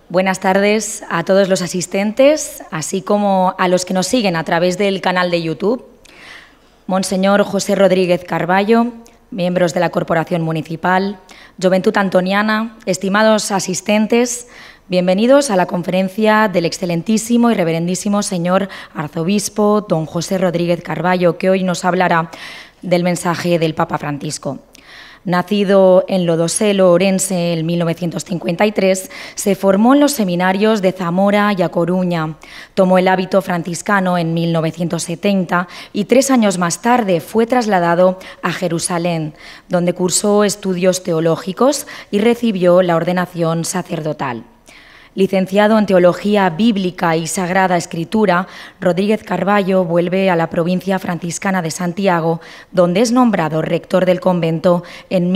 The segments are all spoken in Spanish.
Buenas tardes a todos los asistentes, así como a los que nos siguen a través del canal de YouTube. Monseñor José Rodríguez Carballo, miembros de la Corporación Municipal, Juventud Antoniana, estimados asistentes, bienvenidos a la conferencia del excelentísimo y reverendísimo señor arzobispo don José Rodríguez Carballo, que hoy nos hablará del mensaje del Papa Francisco. Nacido en Lodoselo, Orense, en 1953, se formó en los seminarios de Zamora y A Coruña. Tomó el hábito franciscano en 1970 y 3 años más tarde fue trasladado a Jerusalén, donde cursó estudios teológicos y recibió la ordenación sacerdotal. Licenciado en Teología Bíblica y Sagrada Escritura, Rodríguez Carballo vuelve a la provincia franciscana de Santiago, donde es nombrado rector del convento en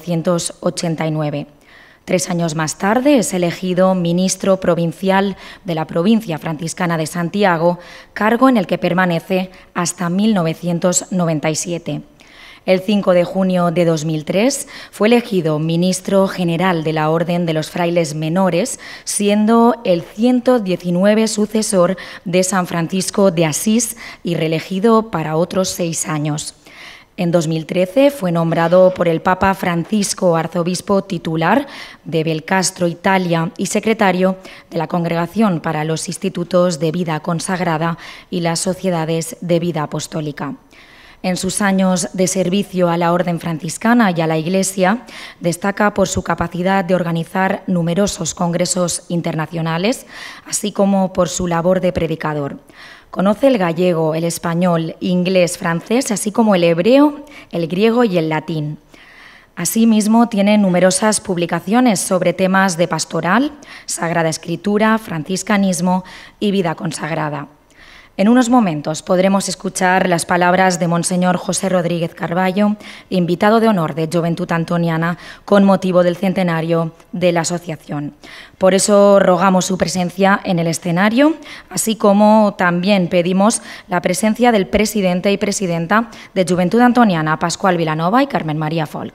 1989. 3 años más tarde es elegido ministro provincial de la provincia franciscana de Santiago, cargo en el que permanece hasta 1997. El 5 de junio de 2003 fue elegido ministro general de la Orden de los Frailes Menores, siendo el 119 sucesor de San Francisco de Asís y reelegido para otros 6 años. En 2013 fue nombrado por el Papa Francisco arzobispo titular de Belcastro, Italia, y secretario de la Congregación para los Institutos de Vida Consagrada y las Sociedades de Vida Apostólica. En sus años de servicio a la Orden franciscana y a la Iglesia, destaca por su capacidad de organizar numerosos congresos internacionales, así como por su labor de predicador. Conoce el gallego, el español, inglés, francés, así como el hebreo, el griego y el latín. Asimismo, tiene numerosas publicaciones sobre temas de pastoral, Sagrada Escritura, franciscanismo y vida consagrada. En unos momentos podremos escuchar las palabras de Monseñor José Rodríguez Carballo, invitado de honor de Juventud Antoniana, con motivo del centenario de la asociación. Por eso rogamos su presencia en el escenario, así como también pedimos la presencia del presidente y presidenta de Juventud Antoniana, Pascual Vilanova y Carmen María Folk.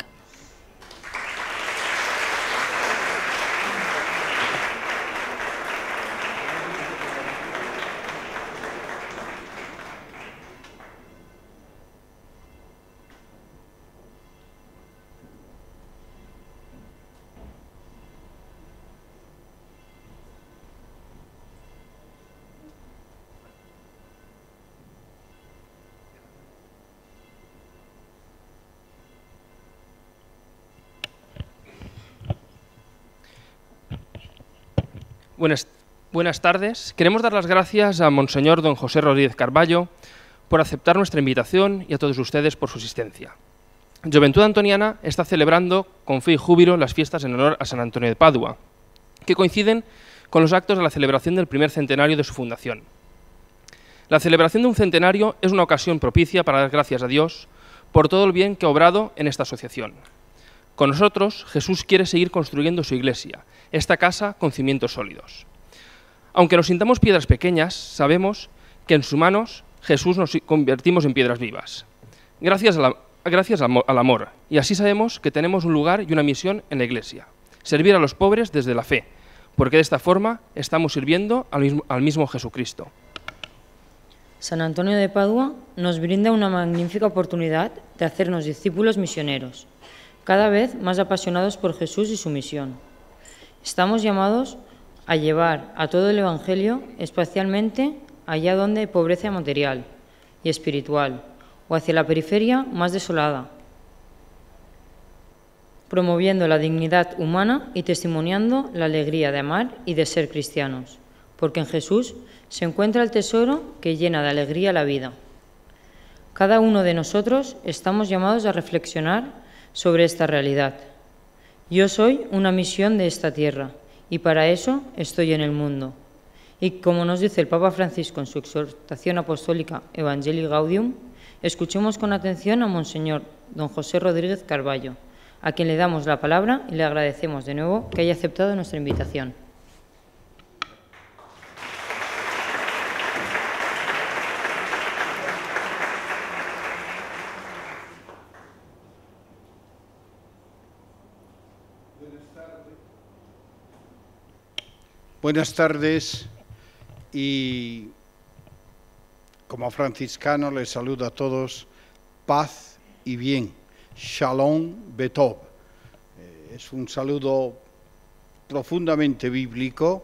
Buenas tardes. Queremos dar las gracias a Monseñor don José Rodríguez Carballo por aceptar nuestra invitación y a todos ustedes por su asistencia. Juventud Antoniana está celebrando con fe y júbilo las fiestas en honor a San Antonio de Padua, que coinciden con los actos de la celebración del primer centenario de su fundación. La celebración de un centenario es una ocasión propicia para dar gracias a Dios por todo el bien que ha obrado en esta asociación. Con nosotros, Jesús quiere seguir construyendo su iglesia, esta casa con cimientos sólidos. Aunque nos sintamos piedras pequeñas, sabemos que en sus manos Jesús nos convertimos en piedras vivas. Gracias al amor, y así sabemos que tenemos un lugar y una misión en la iglesia, servir a los pobres desde la fe, porque de esta forma estamos sirviendo al mismo Jesucristo. San Antonio de Padua nos brinda una magnífica oportunidad de hacernos discípulos misioneros, cada vez más apasionados por Jesús y su misión. Estamos llamados a llevar a todo el Evangelio, especialmente allá donde hay pobreza material y espiritual, o hacia la periferia más desolada, promoviendo la dignidad humana y testimoniando la alegría de amar y de ser cristianos, porque en Jesús se encuentra el tesoro que llena de alegría la vida. Cada uno de nosotros estamos llamados a reflexionar sobre esta realidad. Yo soy una misión de esta tierra y para eso estoy en el mundo. Y como nos dice el Papa Francisco en su exhortación apostólica Evangelii Gaudium, escuchemos con atención a Monseñor don José Rodríguez Carballo, a quien le damos la palabra y le agradecemos de nuevo que haya aceptado nuestra invitación. Buenas tardes y como franciscano les saludo a todos, paz y bien, Shalom Betov. Es un saludo profundamente bíblico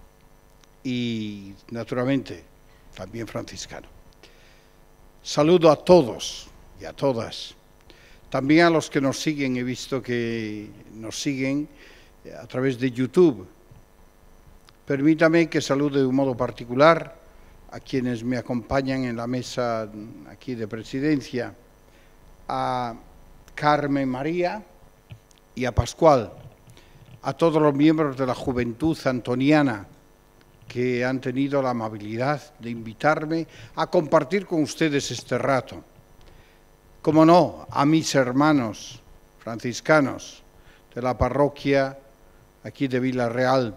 y naturalmente también franciscano. Saludo a todos y a todas, también a los que nos siguen, he visto que nos siguen a través de YouTube. Permítame que salude de un modo particular a quienes me acompañan en la mesa aquí de presidencia, a Carmen María y a Pascual, a todos los miembros de la Juventud Antoniana que han tenido la amabilidad de invitarme a compartir con ustedes este rato. Como no, a mis hermanos franciscanos de la parroquia aquí de Villarreal.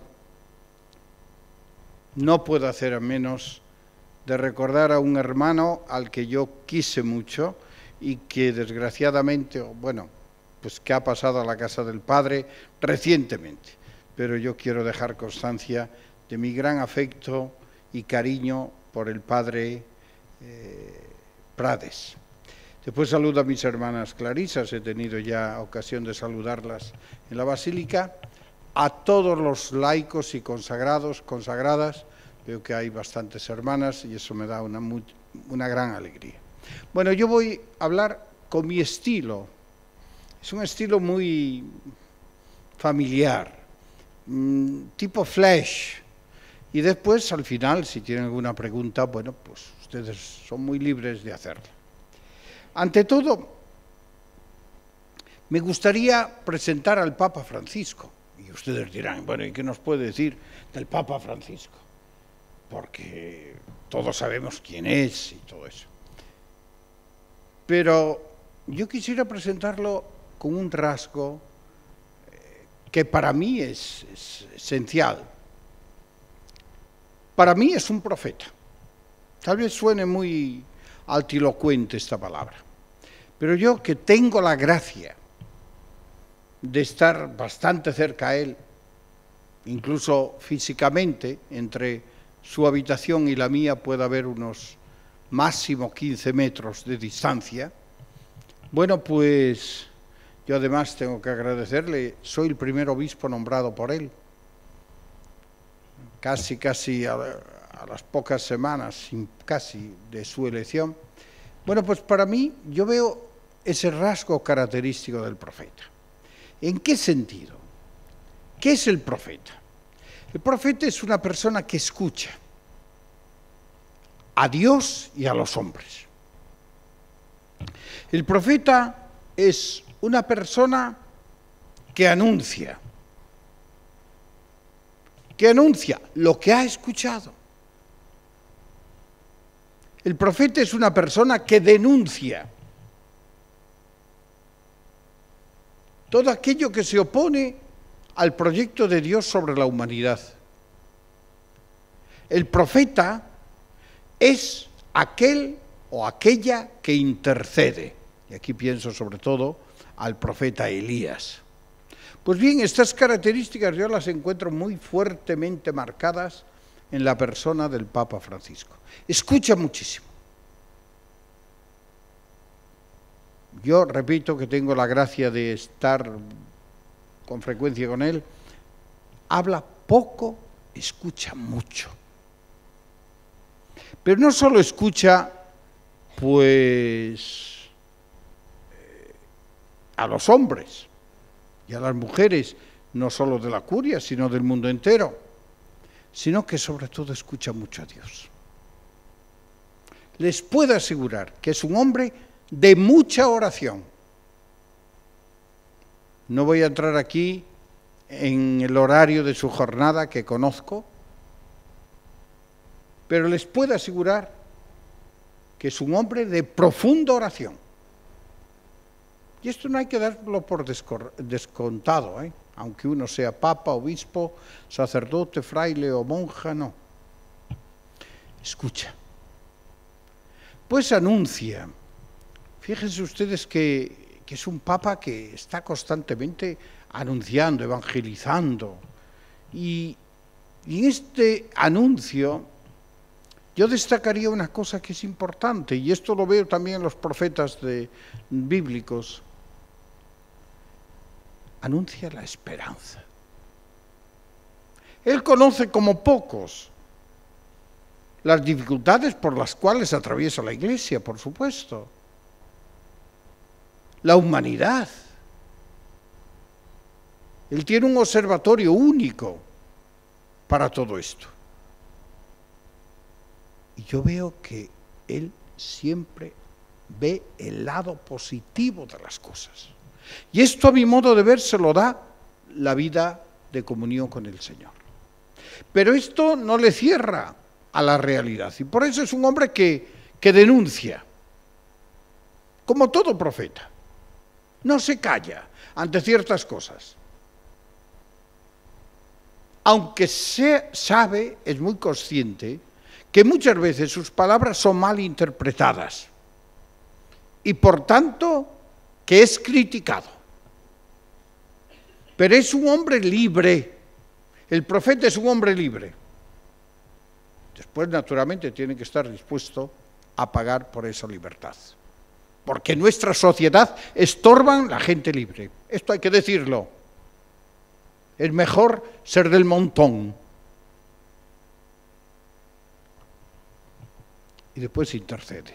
No puedo hacer a menos de recordar a un hermano al que yo quise mucho y que desgraciadamente, bueno, pues que ha pasado a la casa del Padre recientemente. Pero yo quiero dejar constancia de mi gran afecto y cariño por el Padre Prades. Después saludo a mis hermanas clarisas, he tenido ya ocasión de saludarlas en la Basílica, a todos los laicos y consagrados, consagradas, veo que hay bastantes hermanas y eso me da una gran alegría. Bueno, yo voy a hablar con mi estilo, es un estilo muy familiar, tipo flash, y después al final, si tienen alguna pregunta, bueno, pues ustedes son muy libres de hacerla. Ante todo, me gustaría presentar al Papa Francisco. Y ustedes dirán, bueno, ¿y qué nos puede decir del Papa Francisco? Porque todos sabemos quién es y todo eso. Pero yo quisiera presentarlo con un rasgo que para mí es esencial. Para mí es un profeta. Tal vez suene muy altilocuente esta palabra. Pero yo que tengo la gracia de estar bastante cerca a él, incluso físicamente, entre su habitación y la mía puede haber unos máximo 15 metros de distancia. Bueno, pues yo además tengo que agradecerle, soy el primer obispo nombrado por él, casi a las pocas semanas, casi de su elección. Bueno, pues para mí yo veo ese rasgo característico del profeta. ¿En qué sentido? ¿Qué es el profeta? El profeta es una persona que escucha a Dios y a los hombres. El profeta es una persona que anuncia lo que ha escuchado. El profeta es una persona que denuncia todo aquello que se opone al proyecto de Dios sobre la humanidad. El profeta es aquel o aquella que intercede. Y aquí pienso sobre todo al profeta Elías. Pues bien, estas características yo las encuentro muy fuertemente marcadas en la persona del Papa Francisco. Escucha muchísimo. Yo repito que tengo la gracia de estar con frecuencia con él. Habla poco, escucha mucho. Pero no solo escucha, pues, a los hombres y a las mujeres, no solo de la curia, sino del mundo entero, sino que sobre todo escucha mucho a Dios. Les puedo asegurar que es un hombre de mucha oración. No voy a entrar aquí en el horario de su jornada que conozco, pero les puedo asegurar que es un hombre de profunda oración. Y esto no hay que darlo por descontado, aunque uno sea papa, obispo, sacerdote, fraile o monja, no. Escucha. Pues anuncia. Fíjense ustedes que es un papa que está constantemente anunciando, evangelizando. Y Y en este anuncio yo destacaría una cosa que es importante, y esto lo veo también en los profetas bíblicos. Anuncia la esperanza. Él conoce como pocos las dificultades por las cuales atraviesa la Iglesia, por supuesto. La humanidad. Él tiene un observatorio único para todo esto. Y yo veo que él siempre ve el lado positivo de las cosas. Y esto, a mi modo de ver, se lo da la vida de comunión con el Señor. Pero esto no le cierra a la realidad. Y por eso es un hombre que denuncia, como todo profeta. No se calla ante ciertas cosas. Aunque sabe, es muy consciente, que muchas veces sus palabras son mal interpretadas y por tanto que es criticado. Pero es un hombre libre, el profeta es un hombre libre. Después, naturalmente, tiene que estar dispuesto a pagar por esa libertad, porque en nuestra sociedad estorban la gente libre. Esto hay que decirlo. Es mejor ser del montón. Y después intercede.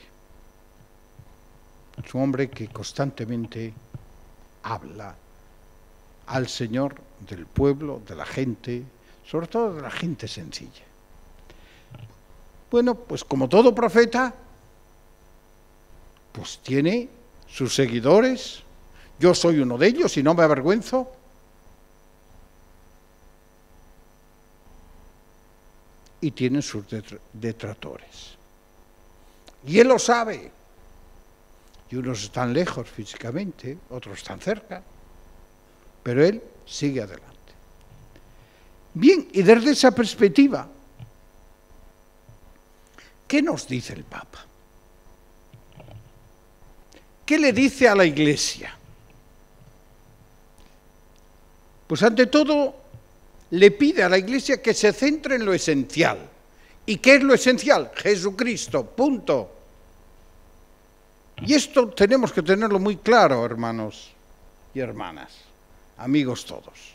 Es un hombre que constantemente habla al Señor del pueblo, de la gente, sobre todo de la gente sencilla. Bueno, pues como todo profeta, pues tiene sus seguidores. Yo soy uno de ellos y no me avergüenzo. Y tiene sus detractores. Y él lo sabe. Y unos están lejos físicamente, otros están cerca, pero él sigue adelante. Bien, y desde esa perspectiva, ¿qué nos dice el Papa? ¿Qué le dice a la Iglesia? Pues ante todo, le pide a la Iglesia que se centre en lo esencial. ¿Y qué es lo esencial? Jesucristo, punto. Y esto tenemos que tenerlo muy claro, hermanos y hermanas, amigos todos.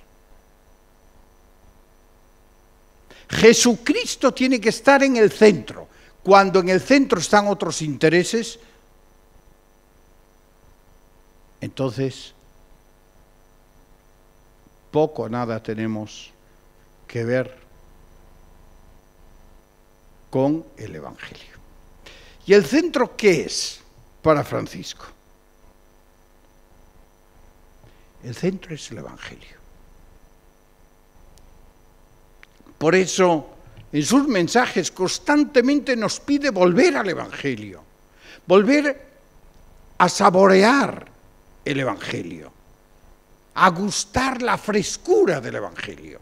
Jesucristo tiene que estar en el centro. Cuando en el centro están otros intereses, entonces poco o nada tenemos que ver con el Evangelio. ¿Y el centro qué es para Francisco? El centro es el Evangelio. Por eso, en sus mensajes constantemente nos pide volver al Evangelio, volver a saborear el Evangelio, a gustar la frescura del Evangelio.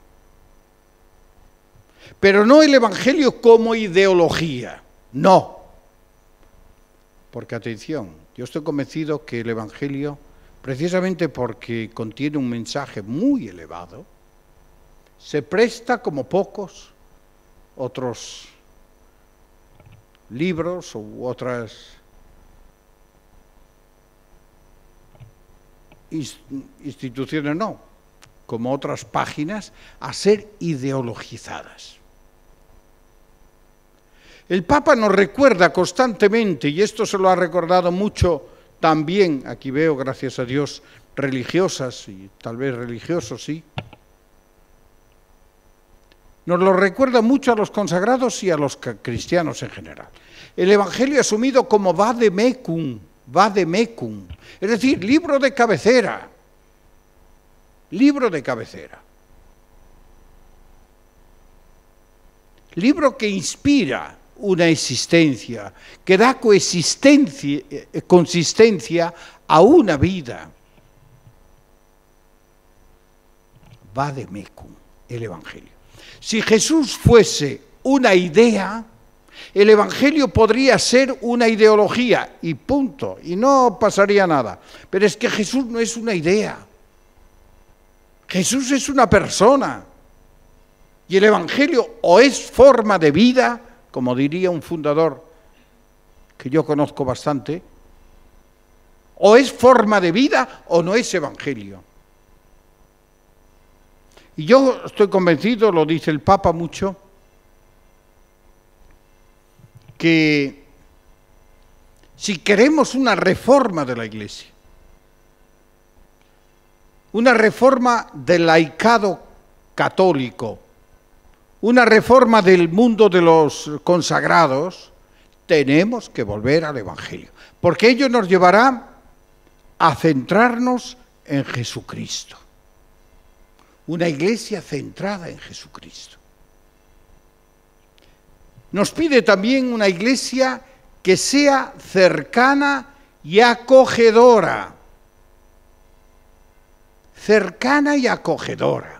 Pero no el Evangelio como ideología, no. Porque, atención, yo estoy convencido que el Evangelio, precisamente porque contiene un mensaje muy elevado, se presta como pocos otros libros u otras instituciones, no, como otras páginas, a ser ideologizadas. El Papa nos recuerda constantemente, y esto se lo ha recordado mucho también, aquí veo, gracias a Dios, religiosas y tal vez religiosos, sí, nos lo recuerda mucho a los consagrados y a los cristianos en general. El Evangelio asumido como vademecum, es decir, libro de cabecera. Libro de cabecera. Libro que inspira una existencia, que da consistencia a una vida. Vademecum, el Evangelio. Si Jesús fuese una idea, el Evangelio podría ser una ideología y punto, y no pasaría nada. Pero es que Jesús no es una idea. Jesús es una persona. Y el Evangelio o es forma de vida, como diría un fundador que yo conozco bastante, o es forma de vida o no es Evangelio. Y yo estoy convencido, lo dice el Papa mucho, que si queremos una reforma de la Iglesia, una reforma del laicado católico, una reforma del mundo de los consagrados, tenemos que volver al Evangelio, porque ello nos llevará a centrarnos en Jesucristo. Una iglesia centrada en Jesucristo. Nos pide también una iglesia que sea cercana y acogedora. Cercana y acogedora.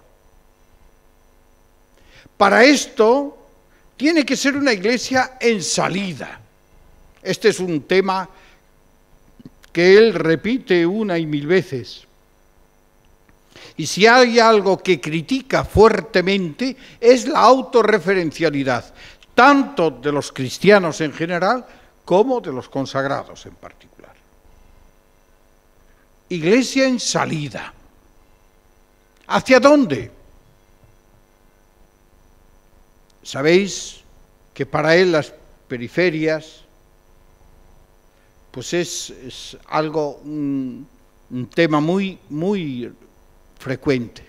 Para esto tiene que ser una iglesia en salida. Este es un tema que él repite una y mil veces. Y si hay algo que critica fuertemente es la autorreferencialidad, tanto de los cristianos en general como de los consagrados en particular. Iglesia en salida. ¿Hacia dónde? Sabéis que para él las periferias pues es algo, un tema muy frecuente.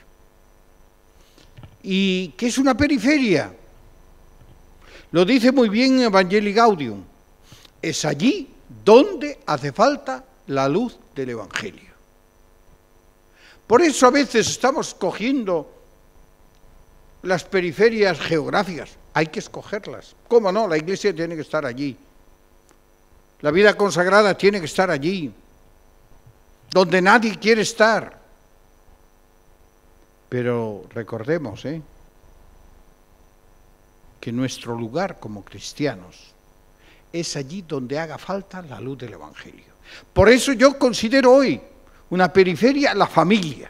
¿Y qué es una periferia? Lo dice muy bien Evangelii Gaudium. Es allí donde hace falta la luz del Evangelio. Por eso a veces estamos cogiendo las periferias geográficas. Hay que escogerlas. ¿Cómo no? La iglesia tiene que estar allí. La vida consagrada tiene que estar allí, donde nadie quiere estar. Pero recordemos, que nuestro lugar como cristianos es allí donde haga falta la luz del Evangelio. Por eso yo considero hoy una periferia la familia.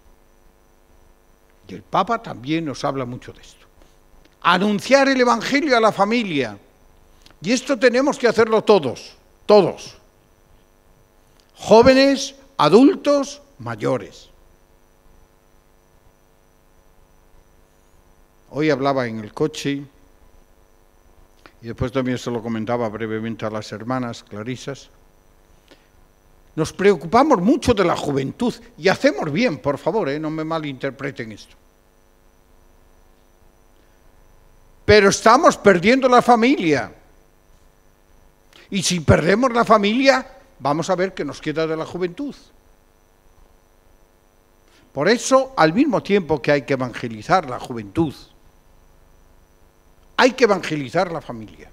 Y el Papa también nos habla mucho de esto. Anunciar el Evangelio a la familia. Y esto tenemos que hacerlo todos. Jóvenes, adultos, mayores. Hoy hablaba en el coche, y después también se lo comentaba brevemente a las hermanas clarisas. Nos preocupamos mucho de la juventud, y hacemos bien, por favor, no me malinterpreten esto. Pero estamos perdiendo la familia. Y si perdemos la familia, vamos a ver qué nos queda de la juventud. Por eso, al mismo tiempo que hay que evangelizar la juventud, hay que evangelizar la familia.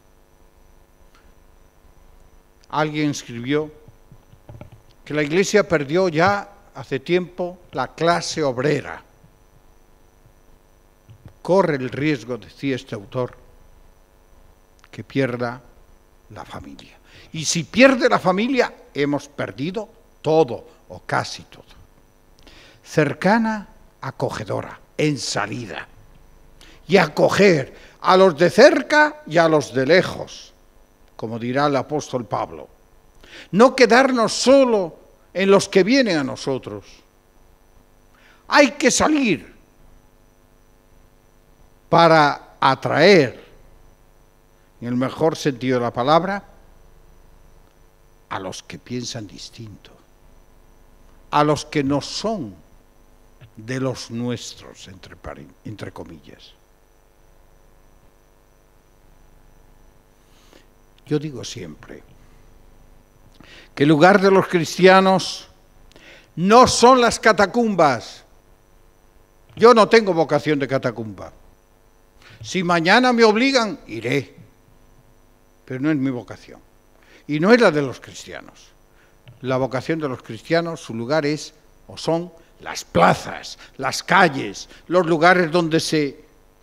Alguien escribió que la Iglesia perdió ya hace tiempo la clase obrera. Corre el riesgo, decía este autor, que pierda la familia. Y si pierde la familia, hemos perdido todo o casi todo. Cercana, acogedora, en salida. Y acoger a los de cerca y a los de lejos, como dirá el apóstol Pablo. No quedarnos solo en los que vienen a nosotros. Hay que salir para atraer, en el mejor sentido de la palabra, a los que piensan distinto, a los que no son de los nuestros, entre comillas. Yo digo siempre que el lugar de los cristianos no son las catacumbas. Yo no tengo vocación de catacumba. Si mañana me obligan, iré. Pero no es mi vocación. Y no es la de los cristianos. La vocación de los cristianos, su lugar es o son las plazas, las calles, los lugares donde se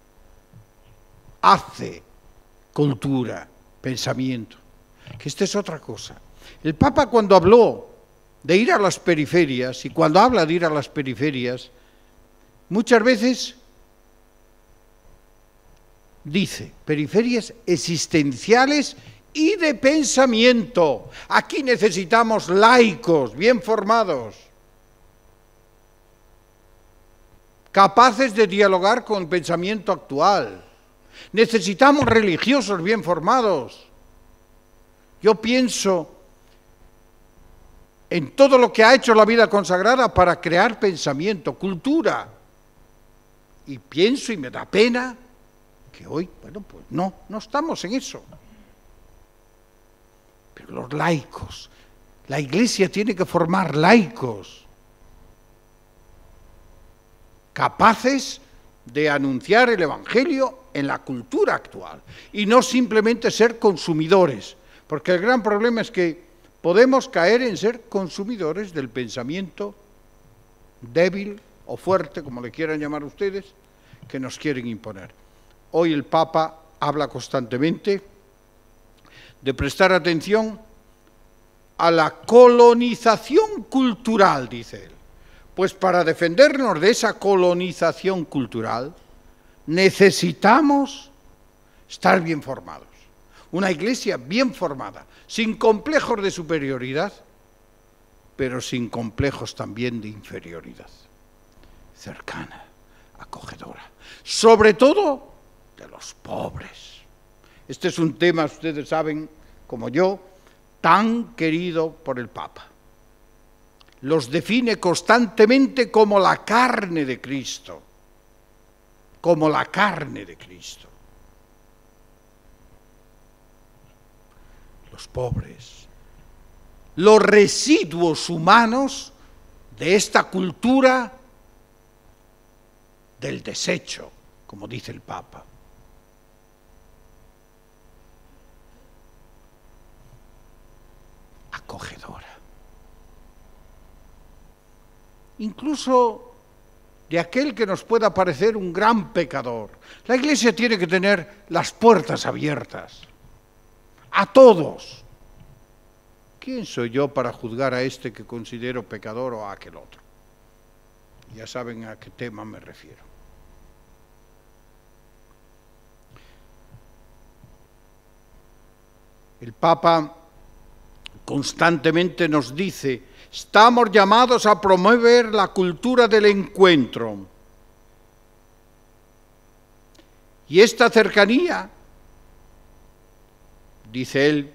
hace cultura, pensamiento. Que esta es otra cosa. El Papa, cuando habló de ir a las periferias, y cuando habla de ir a las periferias, muchas veces dice, periferias existenciales y de pensamiento. Aquí necesitamos laicos, bien formados, capaces de dialogar con el pensamiento actual. Necesitamos religiosos bien formados. Yo pienso en todo lo que ha hecho la vida consagrada para crear pensamiento, cultura. Y pienso y me da pena que hoy, bueno, pues no estamos en eso. Pero los laicos, la Iglesia tiene que formar laicos capaces de anunciar el Evangelio en la cultura actual y no simplemente ser consumidores, porque el gran problema es que podemos caer en ser consumidores del pensamiento débil o fuerte, como le quieran llamar ustedes, que nos quieren imponer. Hoy el Papa habla constantemente de prestar atención a la colonización cultural, dice él. Pues para defendernos de esa colonización cultural necesitamos estar bien formados. Una Iglesia bien formada, sin complejos de superioridad, pero sin complejos también de inferioridad. Cercana, acogedora, sobre todo de los pobres. Este es un tema, ustedes saben, como yo, tan querido por el Papa. Los define constantemente como la carne de Cristo, como la carne de Cristo. Los pobres, los residuos humanos de esta cultura del desecho, como dice el Papa. Acogedora. Incluso de aquel que nos pueda parecer un gran pecador. La Iglesia tiene que tener las puertas abiertas a todos. ¿Quién soy yo para juzgar a este que considero pecador o a aquel otro? Ya saben a qué tema me refiero. El Papa constantemente nos dice: estamos llamados a promover la cultura del encuentro. Y esta cercanía, dice él,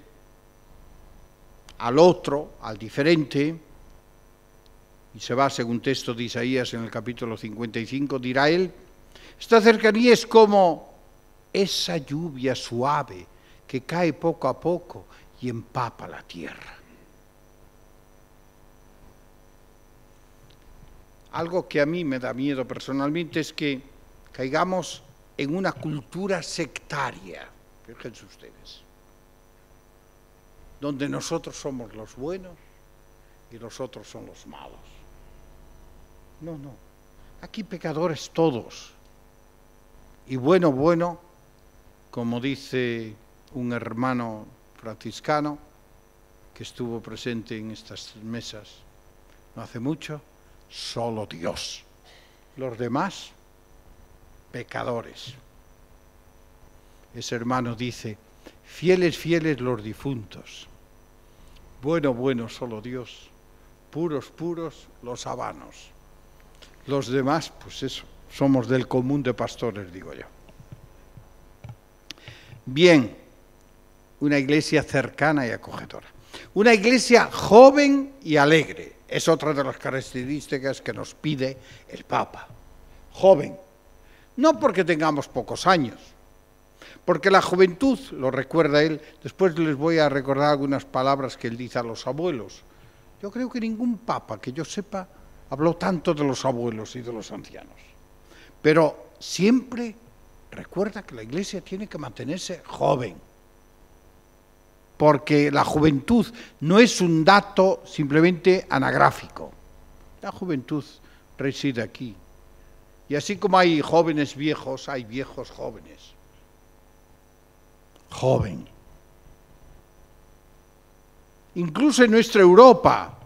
al otro, al diferente, y se va según texto de Isaías en el capítulo 55, dirá él, esta cercanía es como esa lluvia suave que cae poco a poco y empapa la tierra. Algo que a mí me da miedo personalmente es que caigamos en una cultura sectaria, fíjense ustedes, donde nosotros somos los buenos y los otros son los malos. No, aquí pecadores todos. Y bueno, como dice un hermano franciscano que estuvo presente en estas mesas no hace mucho, solo Dios. Los demás, pecadores. Ese hermano dice, fieles los difuntos. Bueno, solo Dios. Puros, los habanos. Los demás, pues eso, somos del común de pastores, digo yo. Bien, una iglesia cercana y acogedora. Una iglesia joven y alegre. Es otra de las características que nos pide el Papa. Joven. No porque tengamos pocos años, porque la juventud, lo recuerda él, después les voy a recordar algunas palabras que él dice a los abuelos. Yo creo que ningún Papa, que yo sepa, habló tanto de los abuelos y de los ancianos. Pero siempre recuerda que la Iglesia tiene que mantenerse joven, porque la juventud no es un dato simplemente anagráfico. La juventud reside aquí. Y así como hay jóvenes viejos, hay viejos jóvenes. Joven. Incluso en nuestra Europa,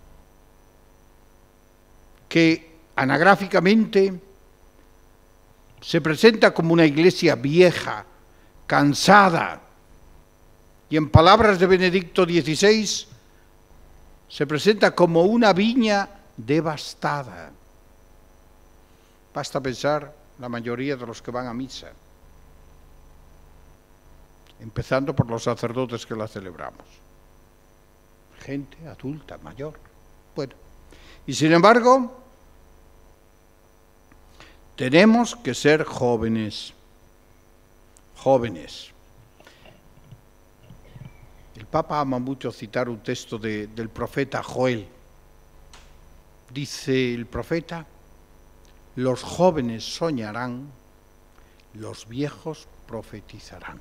que anagráficamente se presenta como una iglesia vieja, cansada, y en palabras de Benedicto XVI, se presenta como una viña devastada. Basta pensar la mayoría de los que van a misa, empezando por los sacerdotes que la celebramos. Gente adulta, mayor. Bueno, y sin embargo, tenemos que ser jóvenes. Jóvenes. El Papa ama mucho citar un texto del profeta Joel. Dice el profeta: los jóvenes soñarán, los viejos profetizarán.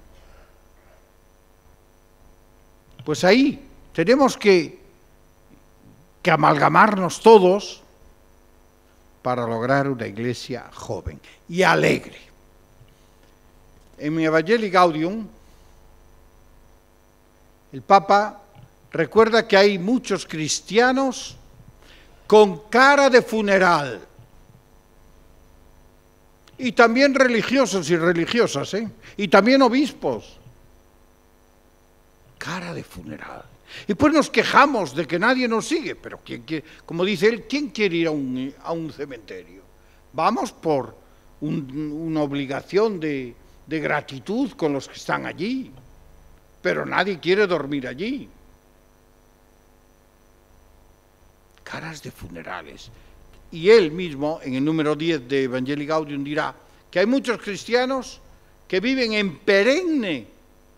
Pues ahí tenemos que amalgamarnos todos para lograr una iglesia joven y alegre. En mi Evangelii Gaudium, el Papa recuerda que hay muchos cristianos con cara de funeral, y también religiosos y religiosas, y también obispos. Cara de funeral. Y pues nos quejamos de que nadie nos sigue, pero como dice él, ¿quién quiere ir a un cementerio? Vamos por una obligación de gratitud con los que están allí, pero nadie quiere dormir allí. Caras de funerales. Y él mismo, en el número 10 de Evangelii Gaudium, dirá que hay muchos cristianos que viven en perenne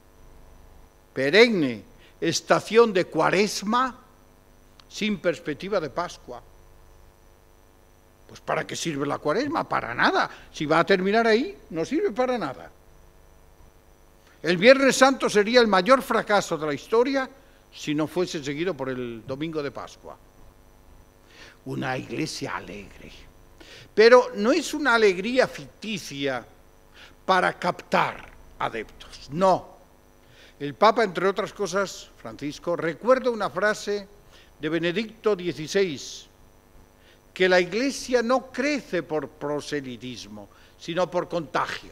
estación de Cuaresma sin perspectiva de Pascua. Pues ¿para qué sirve la Cuaresma? Para nada. Si va a terminar ahí, no sirve para nada. El Viernes Santo sería el mayor fracaso de la historia si no fuese seguido por el Domingo de Pascua. Una iglesia alegre. Pero no es una alegría ficticia para captar adeptos, no. El Papa, entre otras cosas, Francisco, recuerda una frase de Benedicto XVI, que la iglesia no crece por proselitismo, sino por contagio.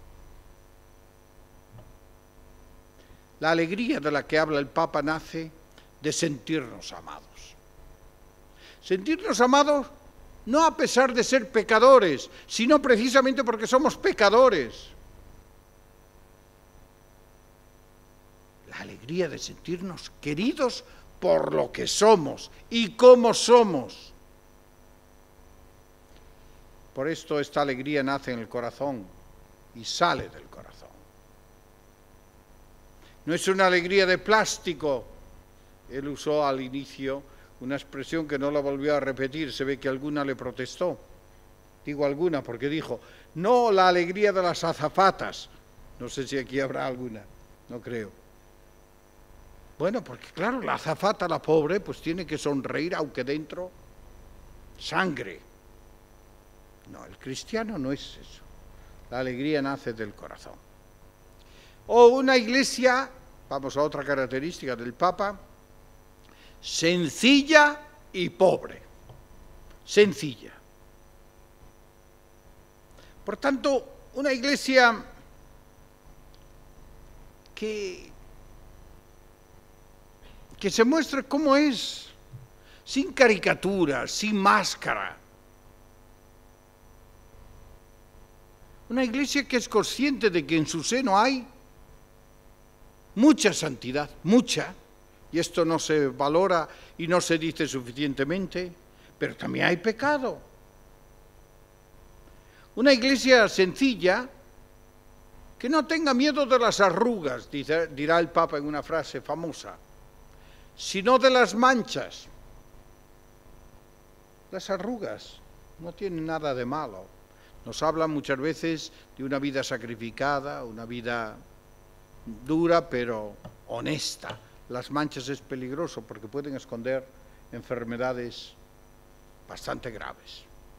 La alegría de la que habla el Papa nace de sentirnos amados. Sentirnos amados no a pesar de ser pecadores, sino precisamente porque somos pecadores. La alegría de sentirnos queridos por lo que somos y cómo somos. Por esto esta alegría nace en el corazón y sale del corazón. No es una alegría de plástico. Él usó al inicio una expresión que no la volvió a repetir, se ve que alguna le protestó. Digo alguna porque dijo, no la alegría de las azafatas. No sé si aquí habrá alguna, no creo. Bueno, porque claro, la azafata, la pobre, pues tiene que sonreír aunque dentro sangre. No, el cristiano no es eso. La alegría nace del corazón. O una iglesia, vamos a otra característica del Papa, sencilla y pobre. Sencilla. Por tanto, una iglesia que se muestre cómo es, sin caricaturas, sin máscara. Una iglesia que es consciente de que en su seno hay mucha santidad, mucha, y esto no se valora y no se dice suficientemente, pero también hay pecado. Una iglesia sencilla que no tenga miedo de las arrugas, dirá el Papa en una frase famosa, sino de las manchas. Las arrugas no tienen nada de malo. Nos hablan muchas veces de una vida sacrificada, una vida dura pero honesta. Las manchas es peligroso porque pueden esconder enfermedades bastante graves.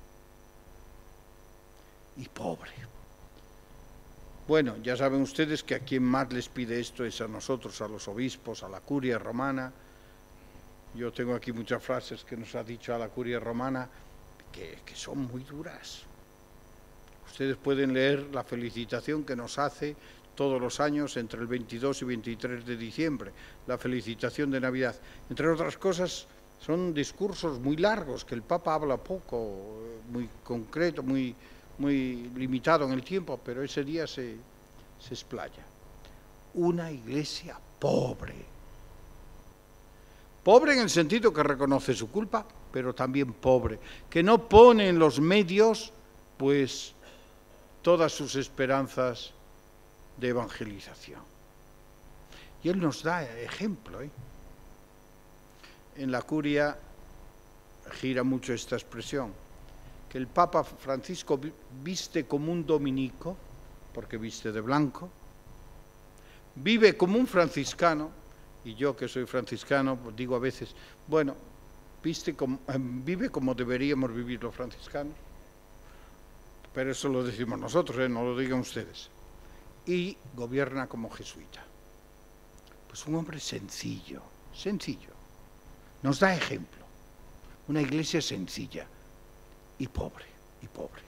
Y pobre. Bueno, ya saben ustedes que a quien más les pide esto es a nosotros, a los obispos, a la curia romana. Yo tengo aquí muchas frases que nos ha dicho a la curia romana que son muy duras. Ustedes pueden leer la felicitación que nos hace todos los años entre el 22 y 23 de diciembre, la felicitación de Navidad. Entre otras cosas, son discursos muy largos, que el Papa habla poco, muy concreto, muy limitado en el tiempo, pero ese día se explaya. Una iglesia pobre. Pobre en el sentido que reconoce su culpa, pero también pobre, que no pone en los medios, pues, todas sus esperanzas de evangelización. Y él nos da ejemplo, En la curia gira mucho esta expresión, que el Papa Francisco viste como un dominico, porque viste de blanco, vive como un franciscano, y yo que soy franciscano, pues digo a veces, bueno, vive como deberíamos vivir los franciscanos, pero eso lo decimos nosotros, no lo digan ustedes. Y gobierna como jesuita. Pues un hombre sencillo, sencillo. Nos da ejemplo. Una iglesia sencilla y pobre, y pobre.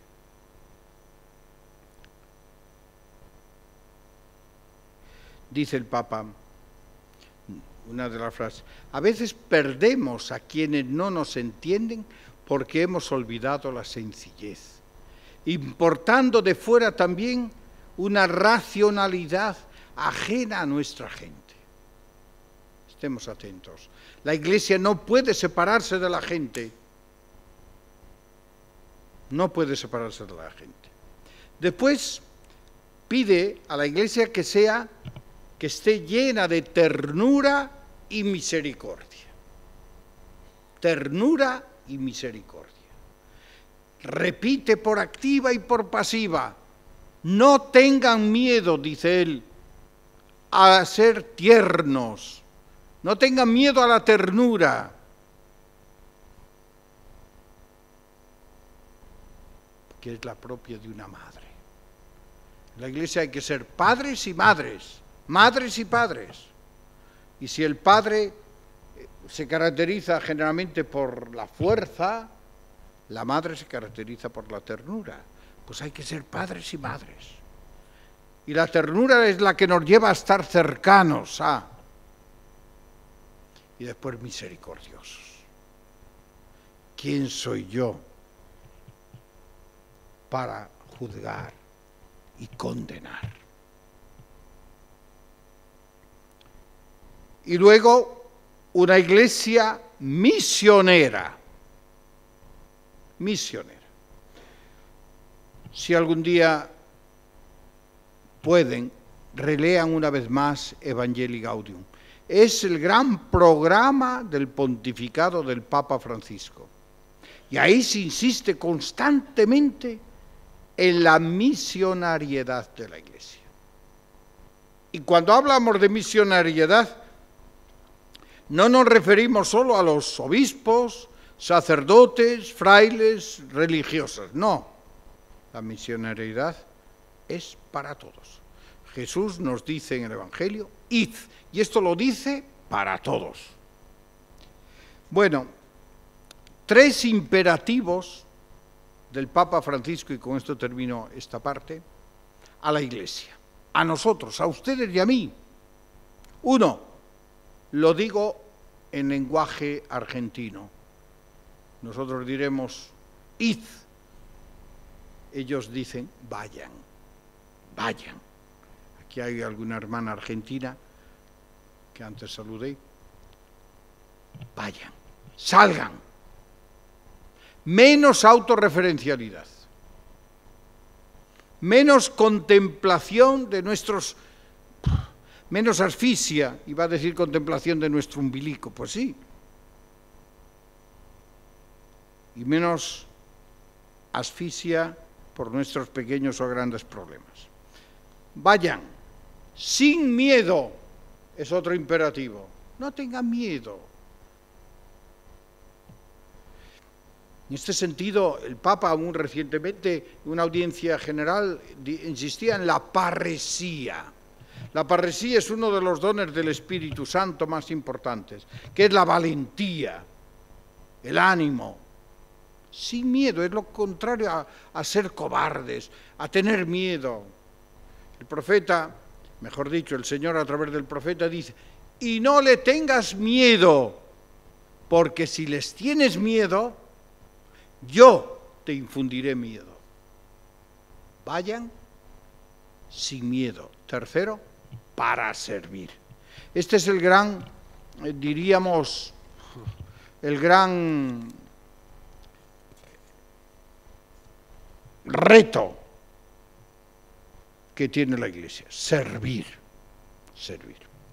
Dice el Papa, una de las frases, a veces perdemos a quienes no nos entienden porque hemos olvidado la sencillez, importando de fuera también una racionalidad ajena a nuestra gente. Estemos atentos. La Iglesia no puede separarse de la gente. No puede separarse de la gente. Después pide a la Iglesia que esté llena de ternura y misericordia. Ternura y misericordia. Repite por activa y por pasiva. No tengan miedo, dice él, a ser tiernos. No tengan miedo a la ternura. Que es la propia de una madre. En la Iglesia hay que ser padres y madres, madres y padres. Y si el padre se caracteriza generalmente por la fuerza, la madre se caracteriza por la ternura. Pues hay que ser padres y madres. Y la ternura es la que nos lleva a estar cercanos a. Y después misericordiosos. ¿Quién soy yo para juzgar y condenar? Y luego una iglesia misionera. Misionera. Si algún día pueden, relean una vez más Evangelii Gaudium. Es el gran programa del pontificado del Papa Francisco. Y ahí se insiste constantemente en la misionariedad de la Iglesia. Y cuando hablamos de misionariedad, no nos referimos solo a los obispos, sacerdotes, frailes, religiosas, no. La misionariedad es para todos. Jesús nos dice en el Evangelio, id, y esto lo dice para todos. Bueno, 3 imperativos del Papa Francisco, y con esto termino esta parte, a la Iglesia, a nosotros, a ustedes y a mí. 1, lo digo en lenguaje argentino. Nosotros diremos, id. Ellos dicen, vayan, vayan. Aquí hay alguna hermana argentina que antes saludé. Vayan, salgan. Menos autorreferencialidad. Menos contemplación de nuestros... Menos asfixia, iba a decir contemplación de nuestro umbilico, pues sí. Y menos asfixia por nuestros pequeños o grandes problemas. Vayan, sin miedo, es otro imperativo. No tengan miedo. En este sentido, el Papa, aún recientemente, en una audiencia general, insistía en la parresía. La parresía es uno de los dones del Espíritu Santo más importantes, que es la valentía, el ánimo, sin miedo, es lo contrario a ser cobardes, a tener miedo. El profeta, mejor dicho, el Señor a través del profeta dice, y no le tengas miedo, porque si les tienes miedo, yo te infundiré miedo. Vayan sin miedo. Tercero, para servir. Este es el gran, diríamos, el gran reto que tiene la Iglesia, servir, servir.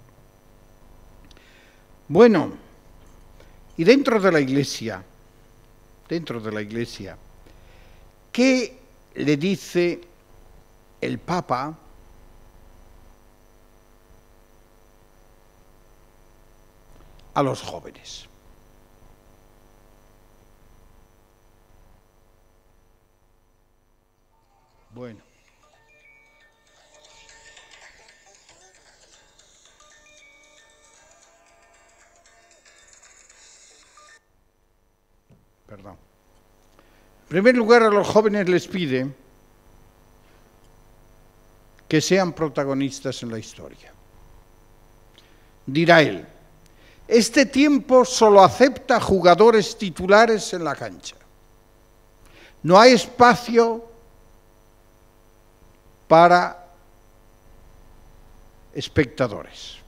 Bueno, y dentro de la Iglesia, ¿qué le dice el Papa a los jóvenes? Bueno. Perdón. En primer lugar, a los jóvenes les pide que sean protagonistas en la historia. Dirá él, este tiempo solo acepta jugadores titulares en la cancha. No hay espacio para espectadores.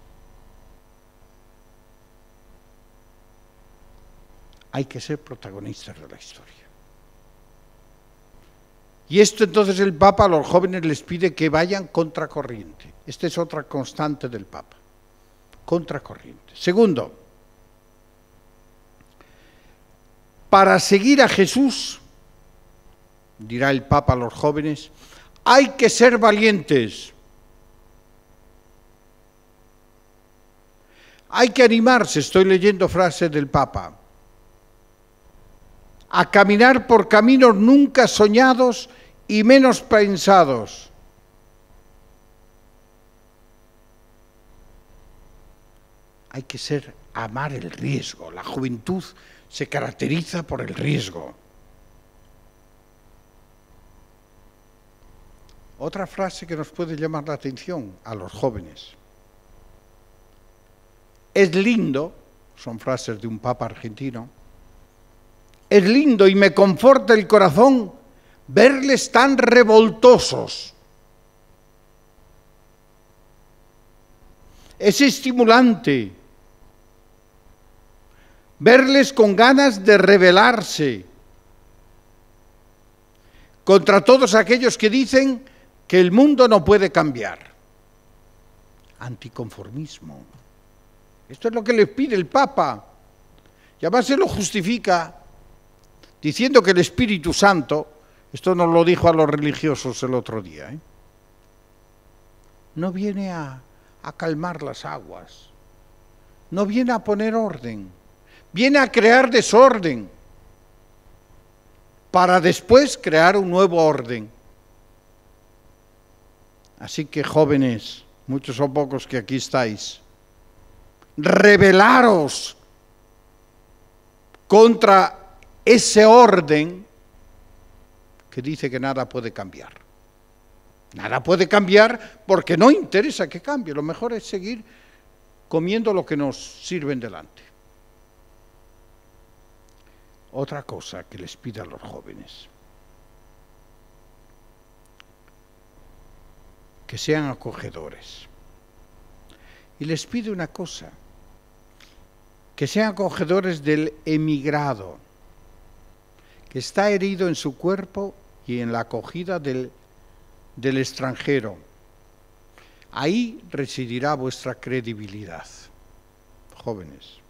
Hay que ser protagonistas de la historia. Y esto entonces el Papa a los jóvenes les pide que vayan contracorriente. Esta es otra constante del Papa. Contracorriente. Segundo, para seguir a Jesús, dirá el Papa a los jóvenes, hay que ser valientes. Hay que animarse, estoy leyendo frases del Papa, a caminar por caminos nunca soñados y menos pensados. Hay que amar el riesgo. La juventud se caracteriza por el riesgo. Otra frase que nos puede llamar la atención a los jóvenes. Es lindo, son frases de un papa argentino, es lindo y me conforta el corazón verles tan revoltosos. Es estimulante verles con ganas de rebelarse contra todos aquellos que dicen que el mundo no puede cambiar. Anticonformismo. Esto es lo que les pide el Papa. Y además se lo justifica diciendo que el Espíritu Santo, esto nos lo dijo a los religiosos el otro día, no viene a calmar las aguas, no viene a poner orden, viene a crear desorden para después crear un nuevo orden. Así que jóvenes, muchos o pocos que aquí estáis, rebelaros contra ese orden que dice que nada puede cambiar. Nada puede cambiar porque no interesa que cambie. Lo mejor es seguir comiendo lo que nos sirven delante. Otra cosa que les pido a los jóvenes. Que sean acogedores. Y les pido una cosa. Que sean acogedores del emigrado, que está herido en su cuerpo y en la acogida del extranjero. Ahí residirá vuestra credibilidad, jóvenes.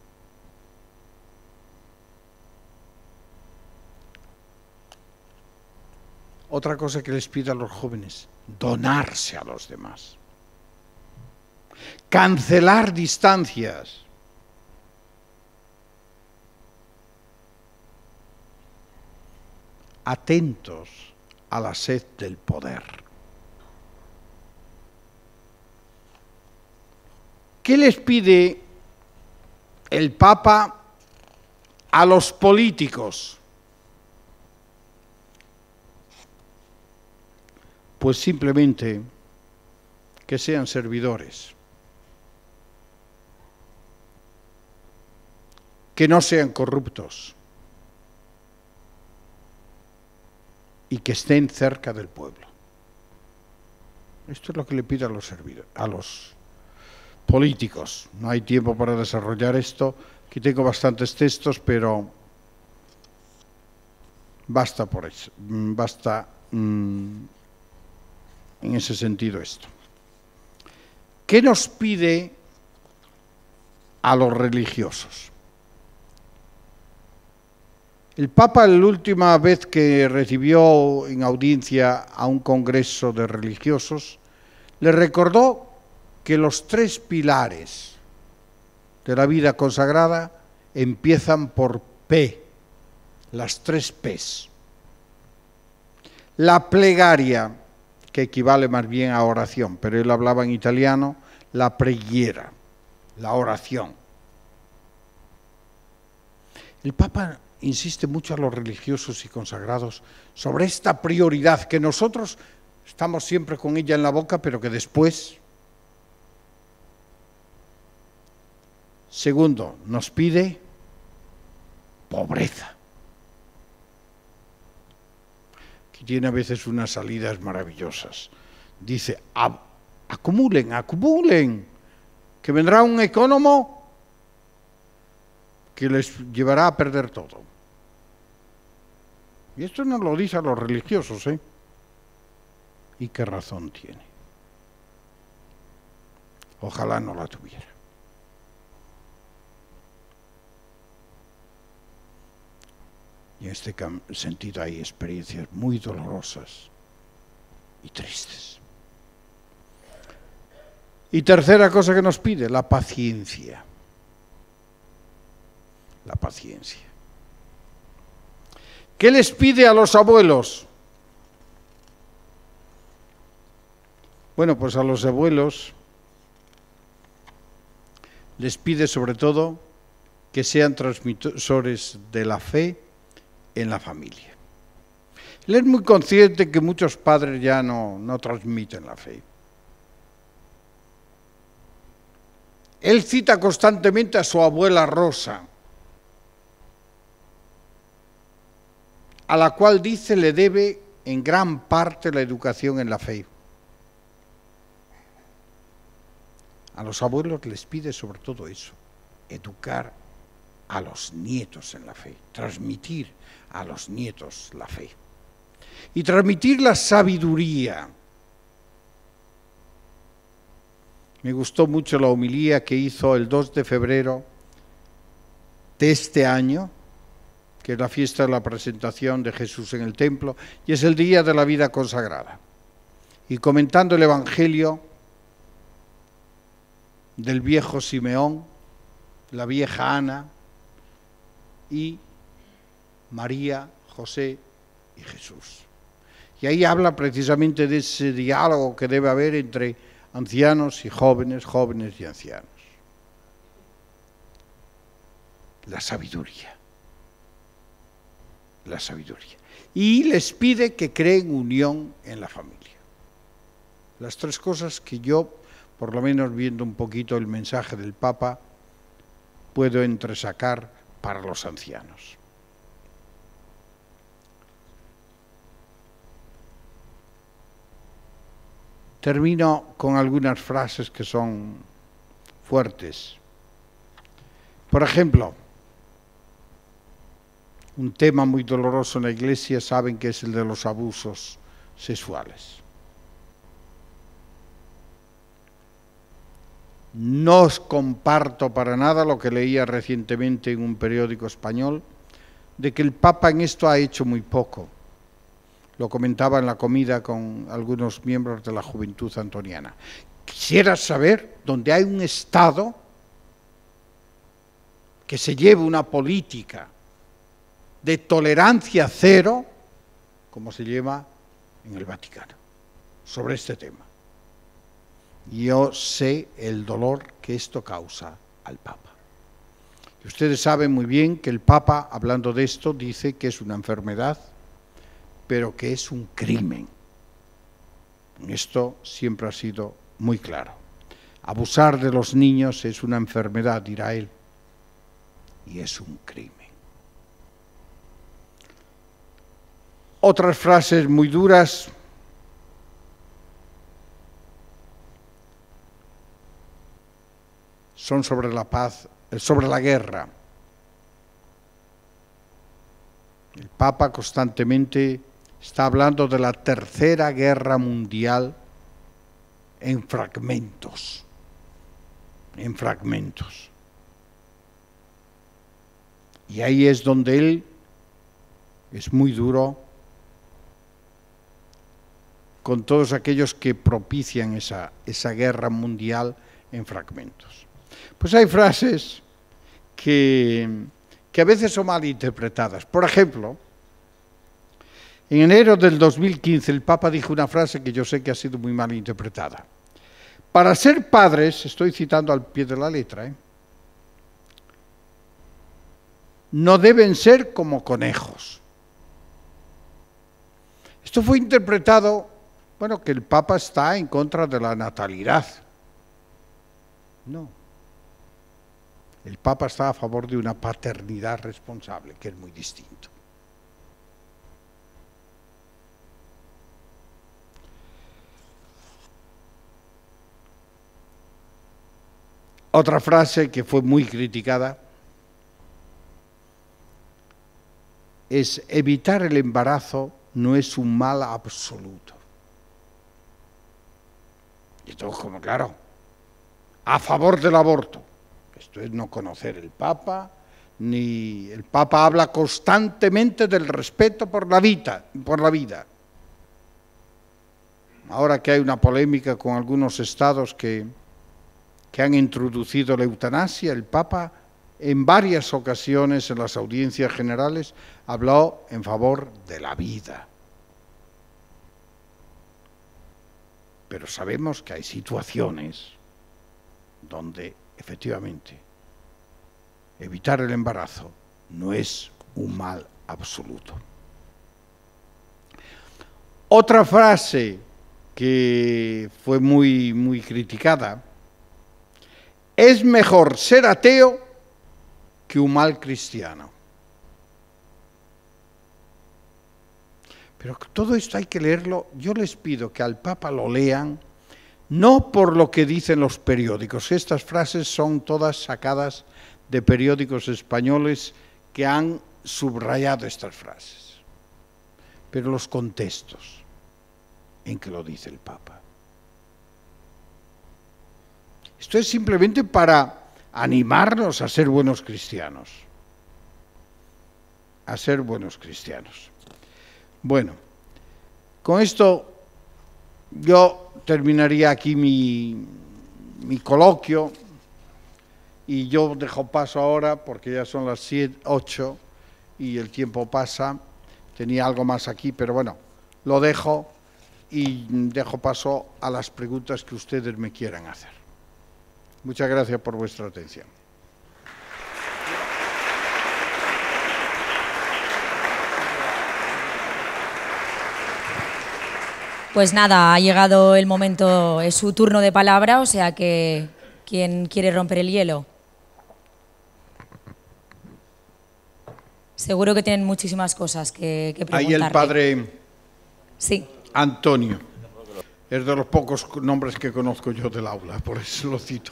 Otra cosa que les pido a los jóvenes, donarse a los demás. Cancelar distancias. Atentos a la sed del poder. ¿Qué les pide el Papa a los políticos? Pues simplemente que sean servidores, que no sean corruptos y que estén cerca del pueblo. Esto es lo que le pido a los servidores, a los políticos. No hay tiempo para desarrollar esto. Aquí tengo bastantes textos, pero basta por eso. Basta en ese sentido esto. ¿Qué nos pide a los religiosos? El Papa, la última vez que recibió en audiencia a un congreso de religiosos, le recordó que los 3 pilares de la vida consagrada empiezan por P, las 3 Ps. La plegaria, que equivale más bien a oración, pero él hablaba en italiano, la preghiera, la oración. El Papa insiste mucho a los religiosos y consagrados sobre esta prioridad, que nosotros estamos siempre con ella en la boca, pero que después, segundo, nos pide pobreza. Que tiene a veces unas salidas maravillosas. Dice, acumulen, acumulen, que vendrá un economo que les llevará a perder todo. Y esto nos lo dice a los religiosos, ¿eh? Y qué razón tiene. Ojalá no la tuviera. Y en este sentido hay experiencias muy dolorosas y tristes. Y tercera cosa que nos pide, la paciencia. La paciencia. ¿Qué les pide a los abuelos? Bueno, pues a los abuelos les pide sobre todo que sean transmisores de la fe en la familia. Él es muy consciente que muchos padres ya no transmiten la fe. Él cita constantemente a su abuela Rosa, a la cual dice le debe en gran parte la educación en la fe. A los abuelos les pide sobre todo eso, educar a los nietos en la fe, transmitir a los nietos la fe y transmitir la sabiduría. Me gustó mucho la homilía que hizo el 2 de febrero de este año, que es la fiesta de la presentación de Jesús en el templo, y es el día de la vida consagrada. Y comentando el Evangelio del viejo Simeón, la vieja Ana y María, José y Jesús. Y ahí habla precisamente de ese diálogo que debe haber entre ancianos y jóvenes, jóvenes y ancianos. La sabiduría. La sabiduría. Y les pide que creen unión en la familia. Las 3 cosas que yo, por lo menos viendo un poquito el mensaje del Papa, puedo entresacar para los ancianos. Termino con algunas frases que son fuertes. Por ejemplo, un tema muy doloroso en la Iglesia, saben que es el de los abusos sexuales. No os comparto para nada lo que leía recientemente en un periódico español, de que el Papa en esto ha hecho muy poco. Lo comentaba en la comida con algunos miembros de la Juventud Antoniana. Quisiera saber dónde hay un Estado que se lleve una política de tolerancia cero, como se lleva en el Vaticano, sobre este tema. Yo sé el dolor que esto causa al Papa. Y ustedes saben muy bien que el Papa, hablando de esto, dice que es una enfermedad, pero que es un crimen. Esto siempre ha sido muy claro. Abusar de los niños es una enfermedad, dirá él, y es un crimen. Otras frases muy duras. Son sobre la paz, sobre la guerra. El Papa constantemente está hablando de la Tercera Guerra Mundial en fragmentos. En fragmentos. Y ahí es donde él es muy duro con todos aquellos que propician esa guerra mundial en fragmentos. Pues hay frases que a veces son mal interpretadas. Por ejemplo, en enero del 2015 el Papa dijo una frase que yo sé que ha sido muy mal interpretada. Para ser padres, estoy citando al pie de la letra, no deben ser como conejos. Esto fue interpretado, bueno, que el Papa está en contra de la natalidad. No. El Papa está a favor de una paternidad responsable, que es muy distinto. Otra frase que fue muy criticada es: evitar el embarazo no es un mal absoluto. Y todo como claro, a favor del aborto. Esto es no conocer el Papa, ni el Papa habla constantemente del respeto por la vida. Ahora que hay una polémica con algunos estados que han introducido la eutanasia, el Papa en varias ocasiones en las audiencias generales habló en favor de la vida. Pero sabemos que hay situaciones donde efectivamente evitar el embarazo no es un mal absoluto. Otra frase que fue muy criticada: es mejor ser ateo que un mal cristiano. Pero todo esto hay que leerlo. Yo les pido que al Papa lo lean, no por lo que dicen los periódicos. Estas frases son todas sacadas de periódicos españoles que han subrayado estas frases. Pero los contextos en que lo dice el Papa. Esto es simplemente para animarnos a ser buenos cristianos. A ser buenos cristianos. Bueno, con esto yo terminaría aquí mi coloquio y yo dejo paso ahora, porque ya son las 8 y el tiempo pasa. Tenía algo más aquí, pero bueno, lo dejo y dejo paso a las preguntas que ustedes me quieran hacer. Muchas gracias por vuestra atención. Pues nada, ha llegado el momento, es su turno de palabra, o sea que ¿quién quiere romper el hielo? Seguro que tienen muchísimas cosas que preguntarle. Ahí el padre sí. Antonio, es de los pocos nombres que conozco yo del aula, por eso lo cito.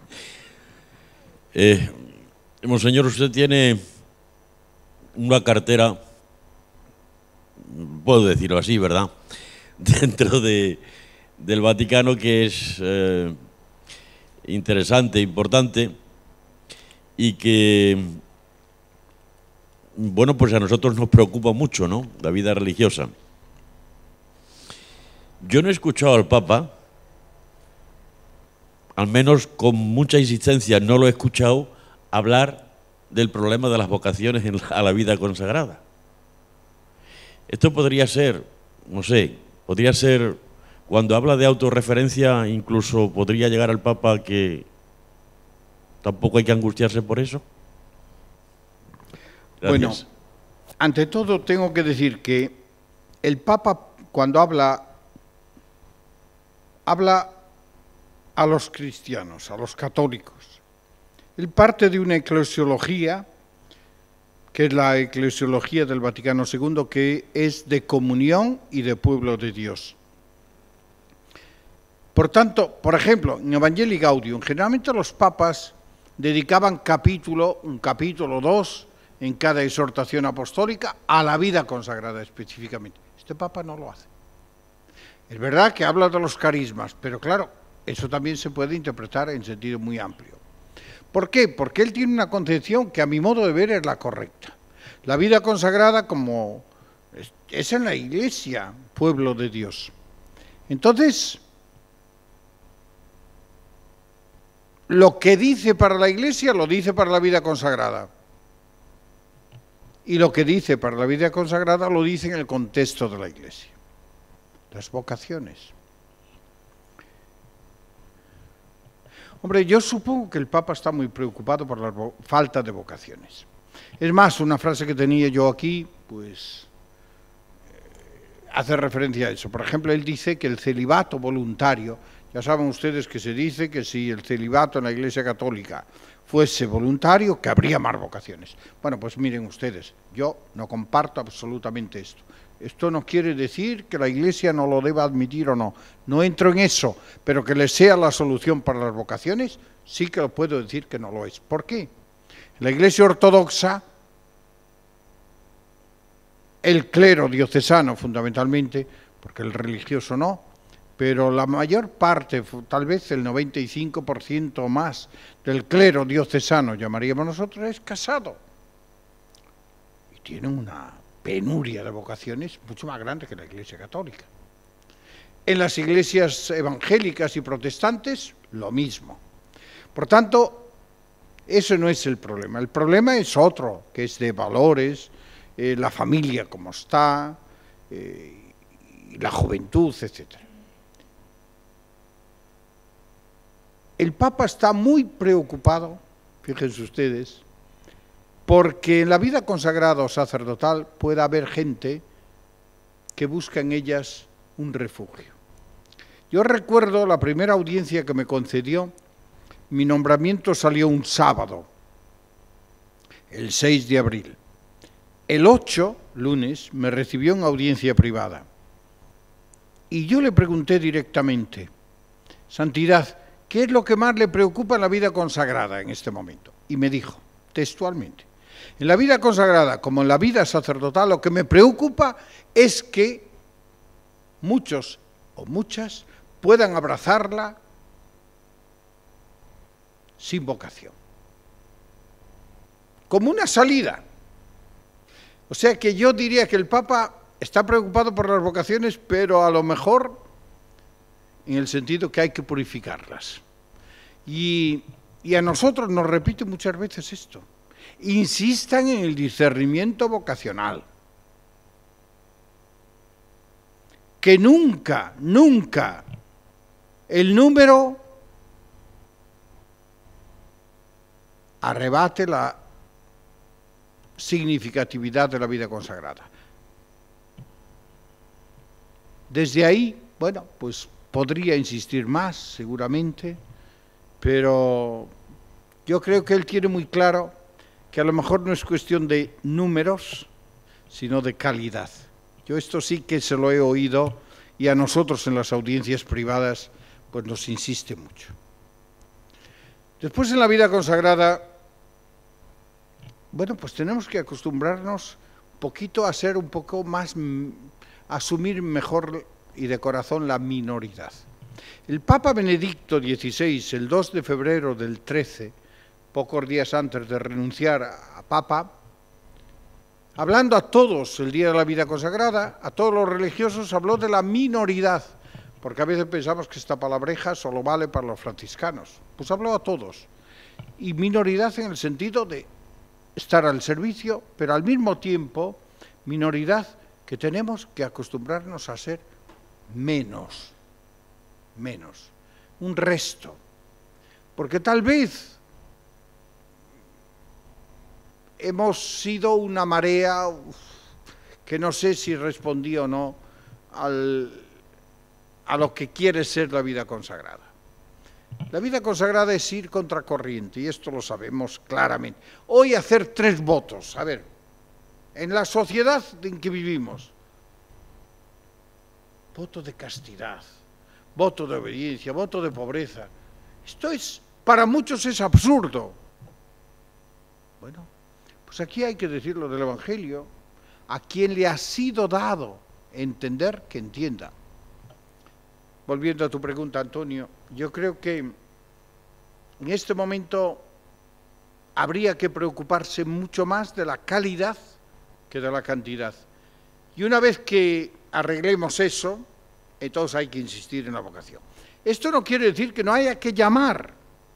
Monseñor, usted tiene una cartera, puedo decirlo así, ¿verdad?, dentro del Vaticano que es interesante, importante y que, bueno, pues a nosotros nos preocupa mucho, ¿no?, la vida religiosa. Yo no he escuchado al Papa, al menos con mucha insistencia no lo he escuchado, hablar del problema de las vocaciones a la vida consagrada. Esto podría ser, no sé, podría ser, cuando habla de autorreferencia, incluso podría llegar al Papa que tampoco hay que angustiarse por eso. Gracias. Bueno, ante todo tengo que decir que el Papa, cuando habla habla a los cristianos, a los católicos. Él parte de una eclesiología, que es la eclesiología del Vaticano II, que es de comunión y de pueblo de Dios. Por tanto, por ejemplo, en Evangelii Gaudium, generalmente los papas dedicaban un capítulo, dos, en cada exhortación apostólica, a la vida consagrada específicamente. Este papa no lo hace. Es verdad que habla de los carismas, pero claro, eso también se puede interpretar en sentido muy amplio. ¿Por qué? Porque él tiene una concepción que a mi modo de ver es la correcta. La vida consagrada como es en la Iglesia, pueblo de Dios. Entonces, lo que dice para la Iglesia lo dice para la vida consagrada. Y lo que dice para la vida consagrada lo dice en el contexto de la Iglesia. Las vocaciones. Hombre, yo supongo que el Papa está muy preocupado por la falta de vocaciones. Es más, una frase que tenía yo aquí, pues, hace referencia a eso. Por ejemplo, él dice que el celibato voluntario, ya saben ustedes que se dice que si el celibato en la Iglesia Católica fuese voluntario, que habría más vocaciones. Bueno, pues miren ustedes, yo no comparto absolutamente esto. Esto no quiere decir que la Iglesia no lo deba admitir o no. No entro en eso, pero que le sea la solución para las vocaciones, sí que lo puedo decir que no lo es. ¿Por qué? En la Iglesia ortodoxa, el clero diocesano fundamentalmente, porque el religioso no, pero la mayor parte, tal vez el 95% o más del clero diocesano, llamaríamos nosotros, es casado. Y tienen una penuria de vocaciones mucho más grande que la Iglesia Católica. En las iglesias evangélicas y protestantes, lo mismo. Por tanto, eso no es el problema. El problema es otro, que es de valores, la familia como está, la juventud, etc. El Papa está muy preocupado, fíjense ustedes, porque en la vida consagrada o sacerdotal puede haber gente que busca en ellas un refugio. Yo recuerdo la primera audiencia que me concedió, mi nombramiento salió un sábado, el 6 de abril. El 8, lunes, me recibió en audiencia privada. Y yo le pregunté directamente, Santidad, ¿qué es lo que más le preocupa en la vida consagrada en este momento? Y me dijo, textualmente, en la vida consagrada como en la vida sacerdotal, lo que me preocupa es que muchos o muchas puedan abrazarla sin vocación, como una salida. O sea que yo diría que el Papa está preocupado por las vocaciones, pero a lo mejor en el sentido que hay que purificarlas. Y a nosotros nos repite muchas veces esto. Insistan en el discernimiento vocacional. Que nunca, nunca el número arrebate la significatividad de la vida consagrada. Desde ahí, bueno, pues podría insistir más, seguramente, pero yo creo que él tiene muy claro que a lo mejor no es cuestión de números, sino de calidad. Yo esto sí que se lo he oído y a nosotros en las audiencias privadas pues nos insiste mucho. Después en la vida consagrada, bueno, pues tenemos que acostumbrarnos un poquito a ser un poco más, a asumir mejor y de corazón la minoridad. El Papa Benedicto XVI, el 2 de febrero del 13, pocos días antes de renunciar a Papa, hablando a todos el día de la vida consagrada, a todos los religiosos, habló de la minoridad, porque a veces pensamos que esta palabreja solo vale para los franciscanos. Pues habló a todos. Y minoridad en el sentido de estar al servicio, pero al mismo tiempo, minoridad que tenemos que acostumbrarnos a ser menos, un resto. Porque tal vez hemos sido una marea que no sé si respondía o no a lo que quiere ser la vida consagrada. La vida consagrada es ir contracorriente, y esto lo sabemos claramente. Hoy hacer 3 votos, a ver, en la sociedad en que vivimos, voto de castidad, voto de obediencia, voto de pobreza. Esto es, para muchos es absurdo. Bueno, pues aquí hay que decir lo del Evangelio, a quien le ha sido dado entender que entienda. Volviendo a tu pregunta, Antonio, yo creo que en este momento habría que preocuparse mucho más de la calidad que de la cantidad. Y una vez que arreglemos eso, entonces hay que insistir en la vocación. Esto no quiere decir que no haya que llamar.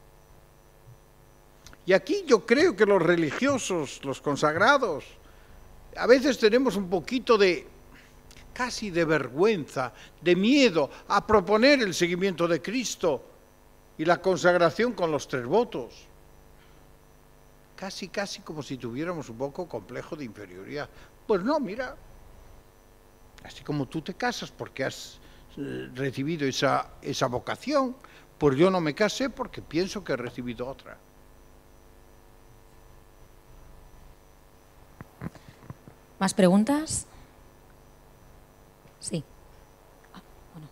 Y aquí yo creo que los religiosos, los consagrados, a veces tenemos un poquito de, casi de vergüenza, de miedo a proponer el seguimiento de Cristo y la consagración con los 3 votos. Casi como si tuviéramos un poco complejo de inferioridad. Pues no, mira, así como tú te casas porque has recibido esa vocación, pues yo no me casé porque pienso que he recibido otra. ¿Más preguntas? Sí. Bueno.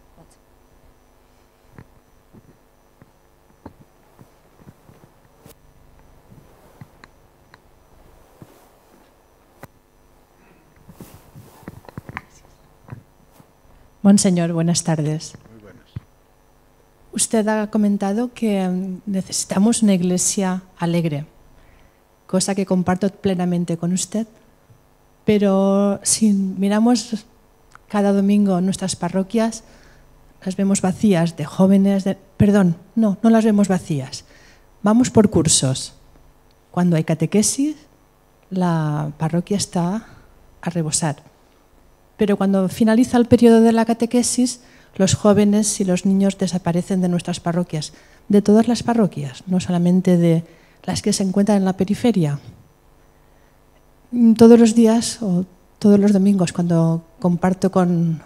Monseñor, buenas tardes. Muy buenas. Usted ha comentado que necesitamos una iglesia alegre, cosa que comparto plenamente con usted, pero si miramos cada domingo nuestras parroquias, las vemos vacías de jóvenes, no las vemos vacías. Vamos por cursos. Cuando hay catequesis, la parroquia está a rebosar. Pero cuando finaliza el periodo de la catequesis, los jóvenes y los niños desaparecen de nuestras parroquias, de todas las parroquias, no solamente de las que se encuentran en la periferia. Todos los días o todos los domingos, cuando comparto en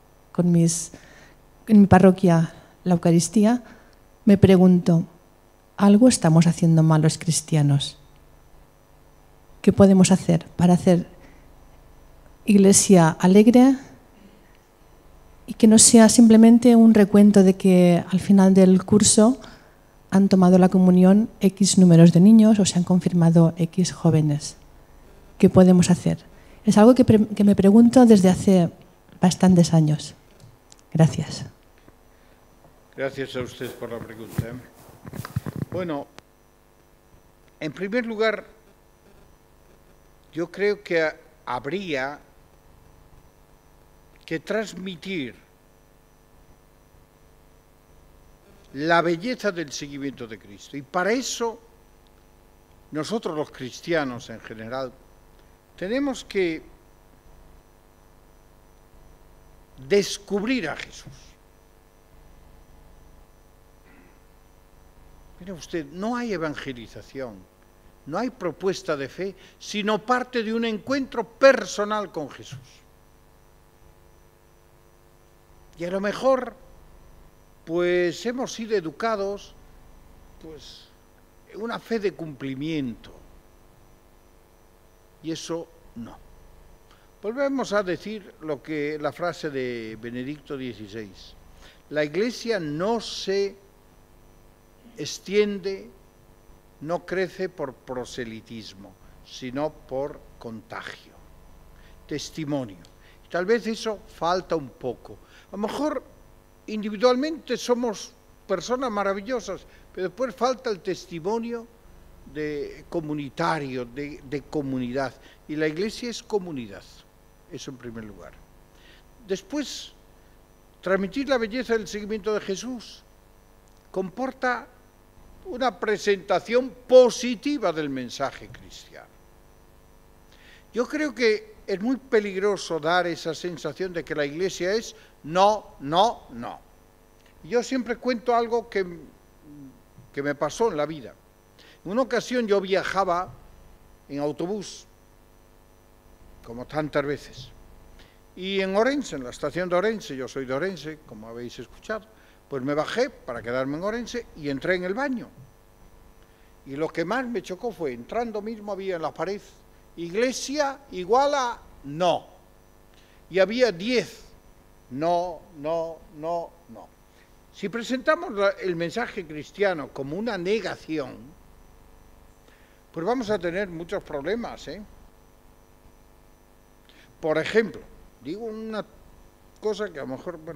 mi parroquia la Eucaristía, me pregunto, ¿algo estamos haciendo mal los cristianos? ¿Qué podemos hacer para hacer iglesia alegre y que no sea simplemente un recuento de que al final del curso han tomado la comunión X números de niños o se han confirmado X jóvenes? ¿Qué podemos hacer? Es algo que me pregunto desde hace bastantes años. Gracias. Gracias a usted por la pregunta. Bueno, en primer lugar, yo creo que habría que transmitir la belleza del seguimiento de Cristo. Y para eso, nosotros los cristianos en general, tenemos que descubrir a Jesús. Mire usted, no hay evangelización, no hay propuesta de fe, sino parte de un encuentro personal con Jesús. Y a lo mejor, pues hemos sido educados, pues, en una fe de cumplimiento. Y eso no. Volvemos a decir la frase de Benedicto XVI. La Iglesia no se extiende, no crece por proselitismo, sino por contagio, testimonio. Tal vez eso falta un poco. A lo mejor individualmente somos personas maravillosas, pero después falta el testimonio comunitario, de comunidad. Y la Iglesia es comunidad, eso en primer lugar. Después, transmitir la belleza del seguimiento de Jesús comporta una presentación positiva del mensaje cristiano. Yo creo que es muy peligroso dar esa sensación de que la Iglesia es no, no, no. Yo siempre cuento algo que me pasó en la vida. En una ocasión yo viajaba en autobús, como tantas veces, Y en Orense, en la estación de Orense, yo soy de Orense, como habéis escuchado, pues me bajé para quedarme en Orense y entré en el baño. Y lo que más me chocó fue, entrando mismo había en la pared, iglesia igual a no. Y había 10, no, no, no, no. Si presentamos el mensaje cristiano como una negación, pues vamos a tener muchos problemas, ¿eh? Por ejemplo, digo una cosa que a lo mejor, bueno,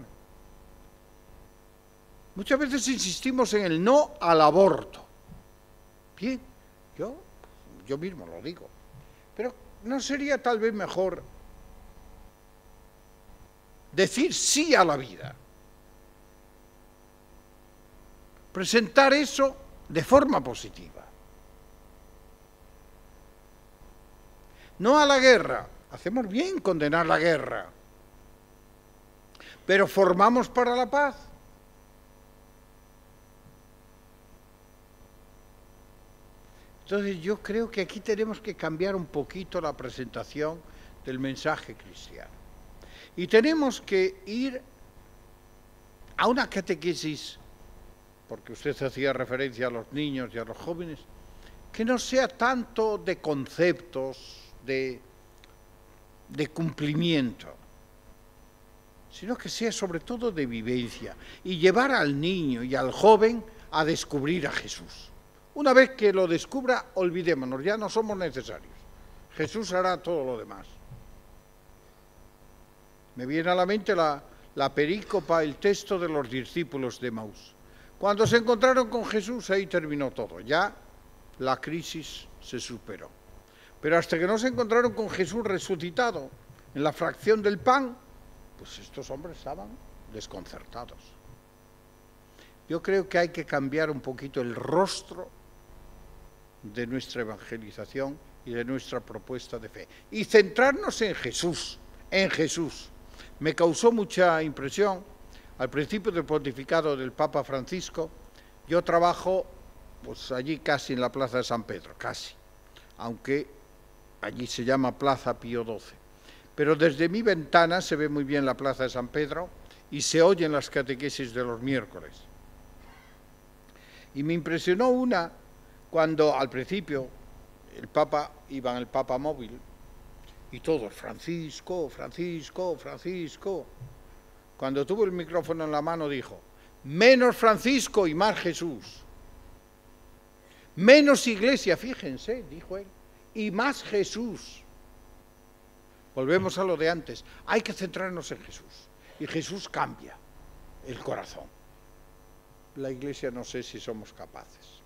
muchas veces insistimos en el no al aborto. Bien, yo mismo lo digo, pero ¿no sería tal vez mejor decir sí a la vida? Presentar eso de forma positiva. No a la guerra. Hacemos bien condenar la guerra, pero formamos para la paz. Entonces yo creo que aquí tenemos que cambiar un poquito la presentación del mensaje cristiano. Y tenemos que ir a una catequesis, porque usted hacía referencia a los niños y a los jóvenes, que no sea tanto de conceptos, de cumplimiento, sino que sea sobre todo de vivencia y llevar al niño y al joven a descubrir a Jesús. Una vez que lo descubra, olvidémonos, ya no somos necesarios. Jesús hará todo lo demás. Me viene a la mente la perícopa, el texto de los discípulos de Emaús. Cuando se encontraron con Jesús, ahí terminó todo. Ya la crisis se superó. Pero hasta que no se encontraron con Jesús resucitado en la fracción del pan, pues estos hombres estaban desconcertados. Yo creo que hay que cambiar un poquito el rostro de nuestra evangelización y de nuestra propuesta de fe. Y centrarnos en Jesús, en Jesús. Me causó mucha impresión, al principio del pontificado del Papa Francisco, yo trabajo pues allí casi en la Plaza de San Pedro, casi, aunque allí se llama Plaza Pío XII. Pero desde mi ventana se ve muy bien la Plaza de San Pedro y se oyen las catequesis de los miércoles. Y me impresionó una cuando al principio el Papa iba en el Papa móvil y todos, Francisco, Francisco, Francisco. Cuando tuvo el micrófono en la mano dijo, menos Francisco y más Jesús. Menos iglesia, fíjense, dijo él, y más Jesús. Volvemos a lo de antes, hay que centrarnos en Jesús. Y Jesús cambia el corazón. La iglesia no sé si somos capaces.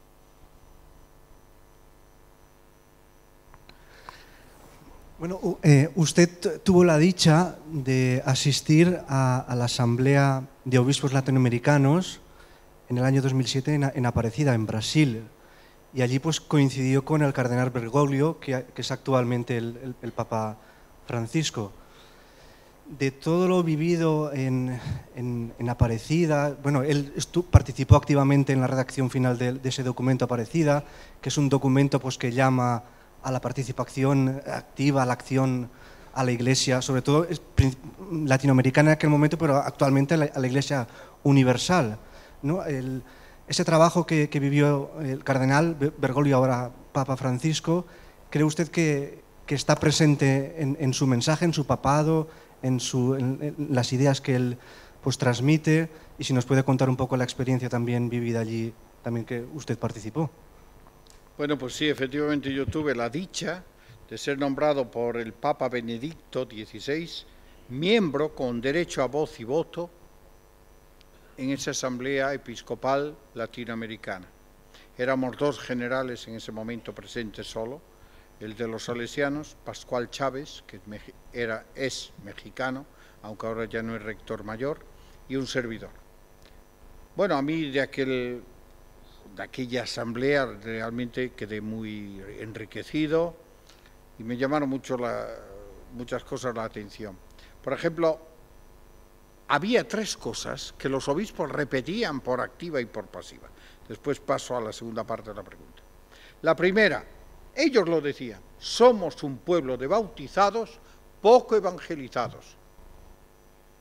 Bueno, usted tuvo la dicha de asistir a la Asamblea de Obispos Latinoamericanos en el año 2007 en Aparecida, en Brasil. Y allí pues coincidió con el cardenal Bergoglio, que es actualmente el Papa Francisco. De todo lo vivido en Aparecida, bueno, él participó activamente en la redacción final de ese documento Aparecida, que es un documento pues, que llama a la participación activa, a la acción a la Iglesia, sobre todo latinoamericana en aquel momento, pero actualmente a la Iglesia universal, ¿no? Ese trabajo que vivió el cardenal Bergoglio, ahora Papa Francisco, ¿cree usted que está presente en su mensaje, en su papado, en las ideas que él pues, transmite? Y si nos puede contar un poco la experiencia también vivida allí, también que usted participó. Bueno, pues sí, efectivamente yo tuve la dicha de ser nombrado por el Papa Benedicto XVI, miembro con derecho a voz y voto en esa Asamblea Episcopal Latinoamericana. Éramos dos generales en ese momento presentes solo, el de los salesianos, Pascual Chávez, que es mexicano, aunque ahora ya no es rector mayor, y un servidor. Bueno, a mí de aquella asamblea realmente quedé muy enriquecido y me llamaron muchas cosas la atención. Por ejemplo, había tres cosas que los obispos repetían por activa y por pasiva. Después paso a la segunda parte de la pregunta. La primera, ellos lo decían, somos un pueblo de bautizados poco evangelizados.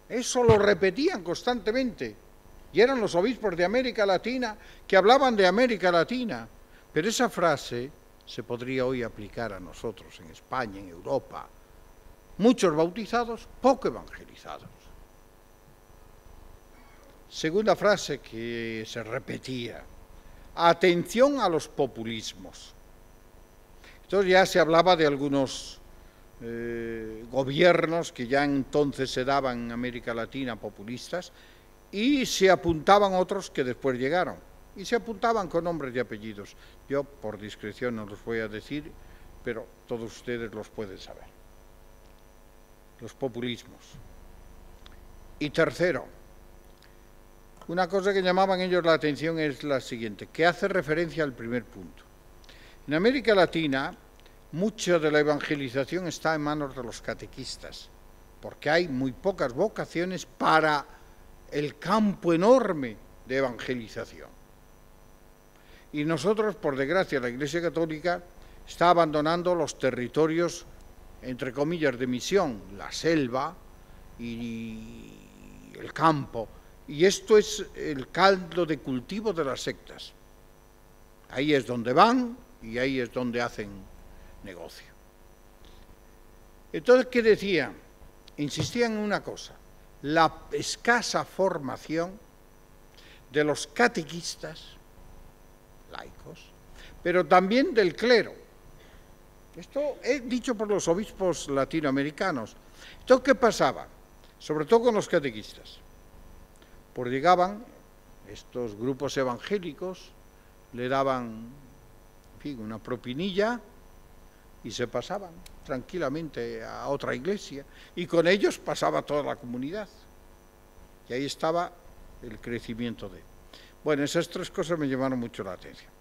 Eso lo repetían constantemente. Y eran los obispos de América Latina que hablaban de América Latina. Pero esa frase se podría hoy aplicar a nosotros en España, en Europa. Muchos bautizados, poco evangelizados. Segunda frase que se repetía: atención a los populismos. Entonces ya se hablaba de algunos gobiernos que ya entonces se daban en América Latina populistas, y se apuntaban otros que después llegaron, y se apuntaban con nombres y apellidos. Yo por discreción no los voy a decir, pero todos ustedes los pueden saber. Los populismos. Y tercero, una cosa que llamaban ellos la atención es la siguiente, que hace referencia al primer punto. En América Latina, mucha de la evangelización está en manos de los catequistas, porque hay muy pocas vocaciones para el campo enorme de evangelización. Y nosotros, por desgracia, la Iglesia Católica está abandonando los territorios, entre comillas, de misión, la selva y el campo. Y esto es el caldo de cultivo de las sectas. Ahí es donde van y ahí es donde hacen negocio. Entonces, ¿qué decían? Insistían en una cosa: la escasa formación de los catequistas, laicos, pero también del clero. Esto es dicho por los obispos latinoamericanos. Entonces, ¿qué pasaba? Sobre todo con los catequistas. Pues llegaban estos grupos evangélicos, le daban, en fin, una propinilla y se pasaban tranquilamente a otra iglesia, y con ellos pasaba toda la comunidad. Y ahí estaba el crecimiento de... Bueno, esas tres cosas me llamaron mucho la atención.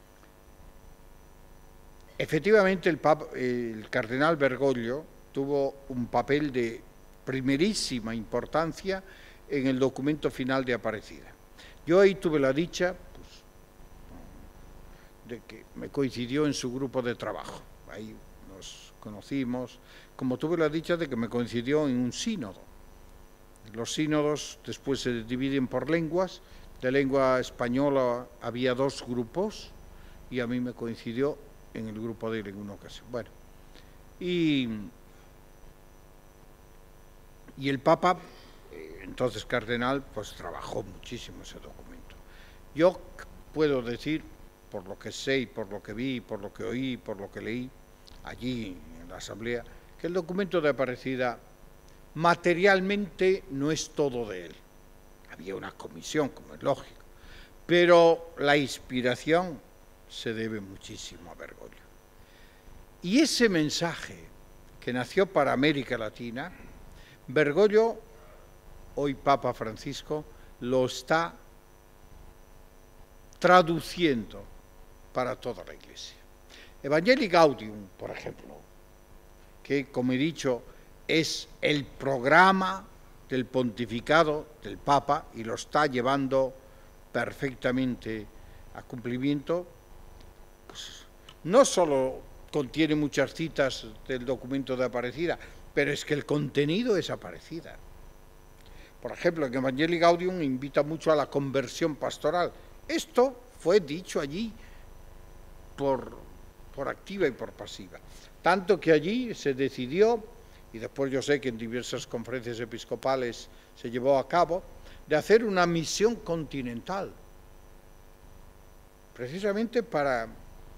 Efectivamente, el cardenal Bergoglio tuvo un papel de primerísima importancia en el documento final de Aparecida. Yo ahí tuve la dicha, pues, de que me coincidió en su grupo de trabajo. Ahí nos conocimos, como tuve la dicha de que me coincidió en un sínodo. Los sínodos después se dividen por lenguas. De lengua española había 2 grupos y a mí me coincidió en el grupo de él en una ocasión. Bueno, y el Papa, entonces cardenal, pues trabajó muchísimo ese documento. Yo puedo decir, por lo que sé y por lo que vi, por lo que oí, por lo que leí allí en la asamblea, que el documento de Aparecida materialmente no es todo de él. Había una comisión, como es lógico, pero la inspiración se debe muchísimo a Bergoglio. Y ese mensaje que nació para América Latina, Bergoglio, hoy Papa Francisco, lo está traduciendo para toda la Iglesia. Evangelii Gaudium, por ejemplo, que, como he dicho, es el programa del pontificado del Papa y lo está llevando perfectamente a cumplimiento, pues, no solo contiene muchas citas del documento de Aparecida, pero es que el contenido es Aparecida. Por ejemplo, en Evangelii Gaudium invita mucho a la conversión pastoral. Esto fue dicho allí por activa y por pasiva. Tanto que allí se decidió, y después yo sé que en diversas conferencias episcopales se llevó a cabo, de hacer una misión continental, precisamente para,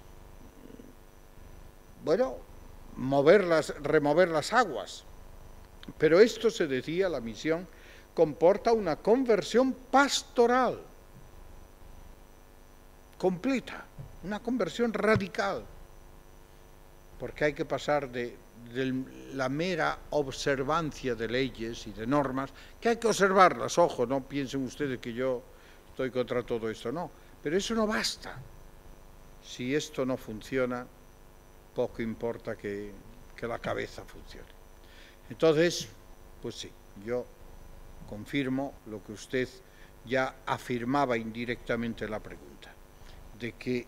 bueno, remover las aguas. Pero esto se decía, la misión comporta una conversión pastoral completa, una conversión radical, porque hay que pasar de la mera observancia de leyes y de normas, que hay que observarlas, ojo, no piensen ustedes que yo estoy contra todo esto, no, pero eso no basta. Si esto no funciona, poco importa que la cabeza funcione. Entonces, pues sí, yo confirmo lo que usted ya afirmaba indirectamente en la pregunta, de que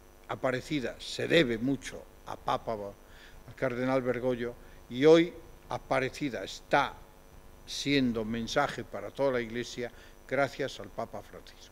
Aparecida se debe mucho a Papa, al cardenal Bergoglio, y hoy aparecida está siendo mensaje para toda la Iglesia gracias al Papa Francisco.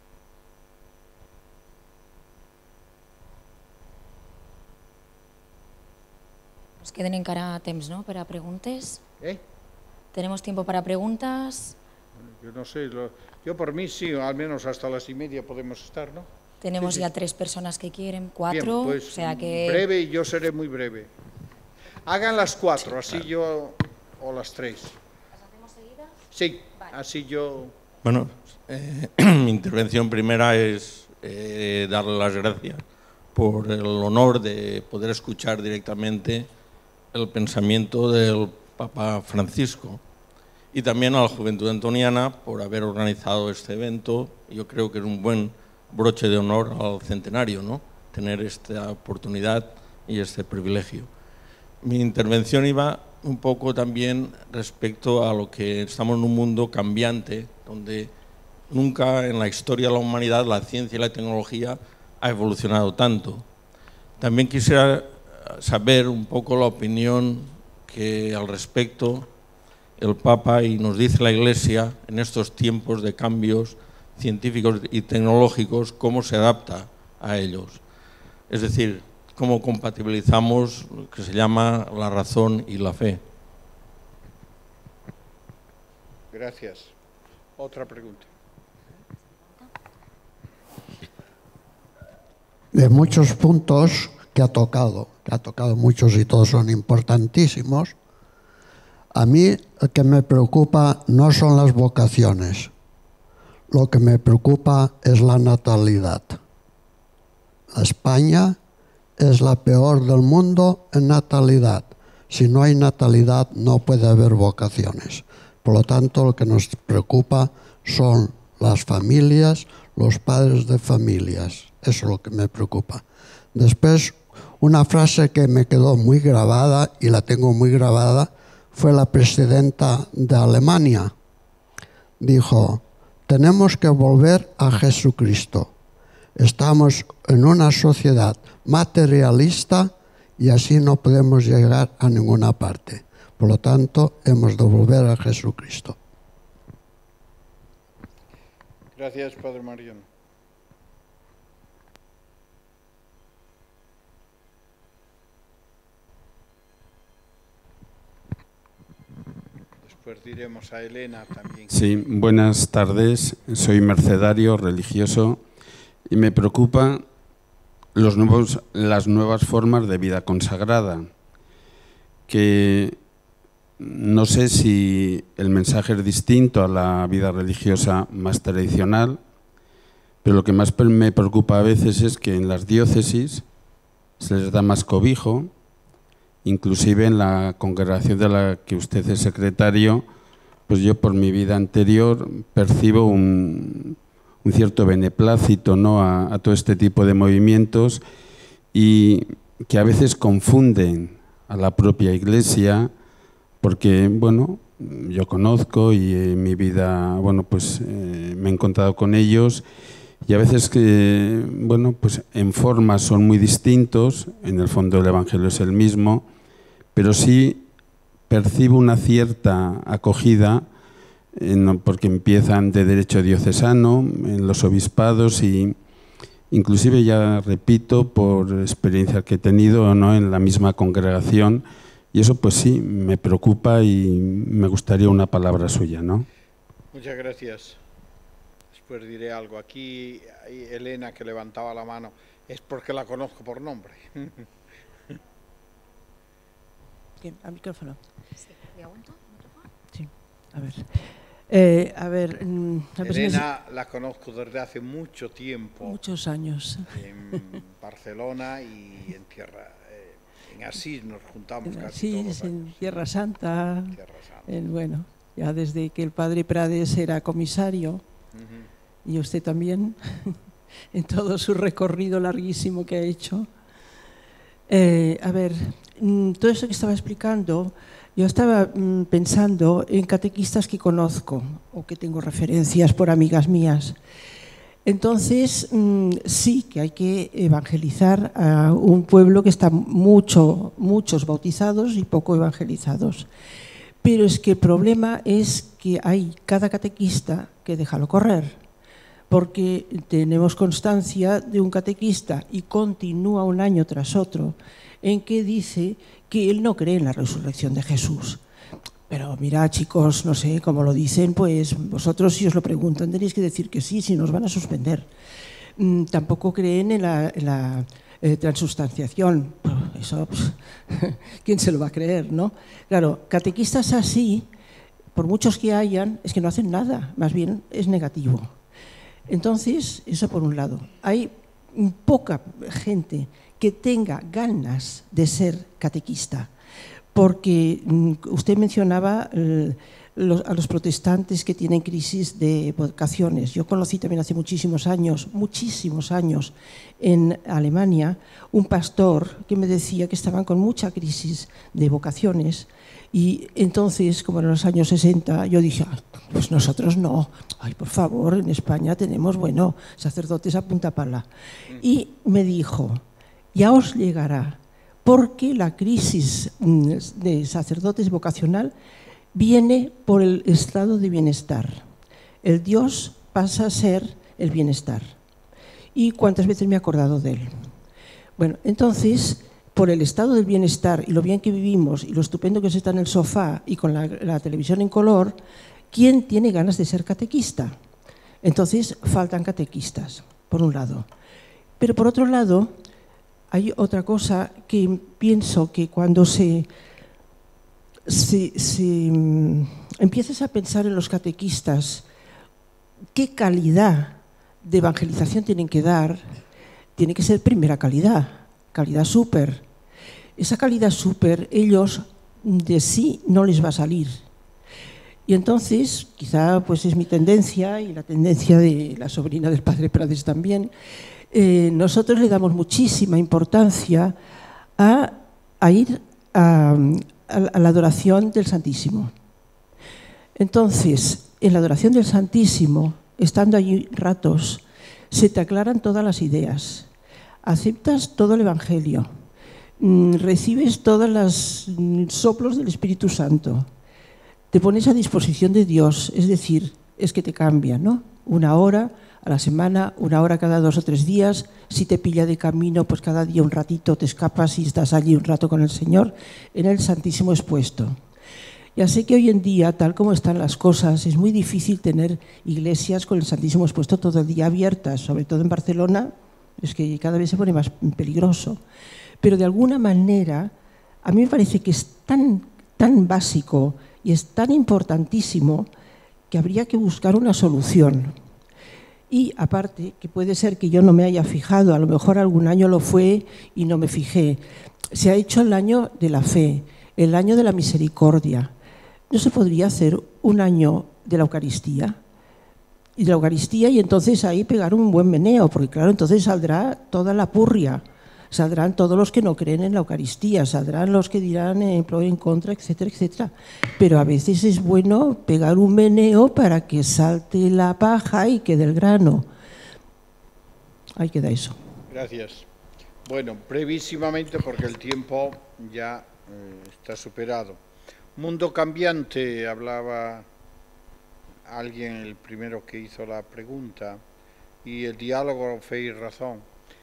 Nos queden encara temps, no?, per a preguntes. ¿Tenemos tiempo para preguntas? Bueno, yo no sé, yo por mí sí, al menos hasta las 1:30 podemos estar, ¿no? Tenemos sí. ya 3 personas que quieren, 4, Bien, pues, o sea que... breve, y yo seré muy breve. Hagan las 4, así claro. Yo, o las 3. ¿Las hacemos seguidas? Sí, vale. Así yo... Bueno, mi intervención primera es darle las gracias por el honor de poder escuchar directamente el pensamiento del Papa Francisco y también a la Juventud Antoniana por haber organizado este evento. Yo creo que es un buen broche de honor al centenario, ¿no?, tener esta oportunidad y este privilegio. Mi intervención iba un poco también respecto a lo que estamos en un mundo cambiante, donde nunca en la historia de la humanidad la ciencia y la tecnología ha evolucionado tanto. También quisiera saber un poco la opinión que al respecto el Papa y nos dice la Iglesia en estos tiempos de cambios científicos y tecnológicos, cómo se adapta a ellos. Es decir, cómo compatibilizamos lo que se llama la razón y la fe. Gracias. Otra pregunta. De muchos puntos que ha tocado muchos y todos son importantísimos, a mí lo que me preocupa no son las vocaciones, lo que me preocupa es la natalidad. España es la peor del mundo en natalidad. Si no hay natalidad no puede haber vocaciones. Por lo tanto, lo que nos preocupa son las familias, los padres de familias. Eso es lo que me preocupa. Después, una frase que me quedó muy grabada, y la tengo muy grabada, fue la presidenta de Alemania. Dijo: tenemos que volver a Jesucristo. Estamos en una sociedad materialista y así no podemos llegar a ninguna parte. Por lo tanto, hemos de volver a Jesucristo. Gracias, Padre Mariano. Después diremos a Elena también. Sí, buenas tardes. Soy mercedario religioso y me preocupan las nuevas formas de vida consagrada, que no sé si el mensaje es distinto a la vida religiosa más tradicional, pero lo que más me preocupa a veces es que en las diócesis se les da más cobijo, inclusive en la congregación de la que usted es secretario, pues yo por mi vida anterior percibo un cierto beneplácito, ¿no?, a todo este tipo de movimientos, y que a veces confunden a la propia Iglesia, porque, bueno, yo conozco y en mi vida, bueno, pues me he encontrado con ellos, y a veces que, bueno, pues en forma son muy distintos, en el fondo el Evangelio es el mismo, pero sí percibo una cierta acogida, porque empiezan de derecho diocesano, en los obispados, y inclusive, ya repito, por experiencia que he tenido, ¿no?, en la misma congregación, y eso pues sí, me preocupa y me gustaría una palabra suya, ¿no? Muchas gracias. Después diré algo. Aquí hay Elena, que levantaba la mano, es porque la conozco por nombre. ¿Quién? ¿Al micrófono? ¿Le aguanto? Sí, a ver. Elena la conozco desde hace mucho tiempo. Muchos años. En Barcelona y en Tierra. En Asís nos juntamos casi Asís, todos los años. en Tierra Santa. Bueno, ya desde que el padre Prades era comisario, y usted también, en todo su recorrido larguísimo que ha hecho. A ver, todo eso que estaba explicando, yo estaba pensando en catequistas que conozco o que tengo referencias por amigas mías. Entonces, sí que hay que evangelizar a un pueblo que está muchos bautizados y poco evangelizados. Pero es que el problema es que hay cada catequista que déjalo correr, porque tenemos constancia de un catequista y continúa un año tras otro en que dice que él no cree en la resurrección de Jesús. Pero mira, chicos, no sé, como lo dicen, pues vosotros si os lo preguntan tenéis que decir que sí, si nos van a suspender. Tampoco creen en la transubstanciación. Eso, ¿quién se lo va a creer, no? Claro, catequistas así, por muchos que hayan, es que no hacen nada, más bien es negativo. Entonces, eso por un lado. Hay poca gente que tenga ganas de ser catequista. Porque usted mencionaba a los protestantes que tienen crisis de vocaciones. Yo conocí también hace muchísimos años, en Alemania, un pastor que me decía que estaban con mucha crisis de vocaciones y entonces, como en los años 60, yo dije, pues nosotros no, ay, por favor, en España tenemos, bueno, sacerdotes a punta pala. Y me dijo, ya os llegará, porque la crisis de sacerdotes vocacional viene por el estado de bienestar. El Dios pasa a ser el bienestar. ¿Y cuántas veces me he acordado de él? Bueno, entonces, por el estado del bienestar y lo bien que vivimos y lo estupendo que se está en el sofá y con la televisión en color, ¿quién tiene ganas de ser catequista? Entonces, faltan catequistas, por un lado. Pero por otro lado, hay otra cosa que pienso que cuando empiezas a pensar en los catequistas, qué calidad de evangelización tienen que dar, tiene que ser primera calidad, calidad súper. Esa calidad súper, ellos de sí no les va a salir. Y entonces, quizá pues es mi tendencia y la tendencia de la sobrina del padre Prades también, nosotros le damos muchísima importancia a ir a la adoración del Santísimo. Entonces, en la adoración del Santísimo, estando allí ratos, se te aclaran todas las ideas, aceptas todo el Evangelio, recibes todos los soplos del Espíritu Santo, te pones a disposición de Dios, es decir, es que te cambia, ¿no? 1 hora a la semana, 1 hora cada 2 o 3 días, si te pilla de camino, pues cada día un ratito te escapas y estás allí un rato con el Señor, en el Santísimo expuesto. Ya sé que hoy en día, tal como están las cosas, es muy difícil tener iglesias con el Santísimo expuesto todo el día abiertas, sobre todo en Barcelona, es que cada vez se pone más peligroso. Pero de alguna manera, a mí me parece que es tan básico y es tan importantísimo que habría que buscar una solución. Y aparte, que puede ser que yo no me haya fijado, a lo mejor algún año lo fue y no me fijé. Se ha hecho el año de la fe, el año de la misericordia. ¿No se podría hacer un año de la Eucaristía? Y de la Eucaristía y entonces ahí pegar un buen meneo, porque claro, entonces saldrá toda la purria, saldrán todos los que no creen en la Eucaristía, saldrán los que dirán en pro y en contra, etcétera, etcétera. Pero a veces es bueno pegar un meneo para que salte la paja y quede el grano. Ahí queda eso. Gracias. Bueno, brevísimamente porque el tiempo ya está superado. Mundo cambiante, hablaba alguien, el primero que hizo la pregunta, y el diálogo, fe y razón.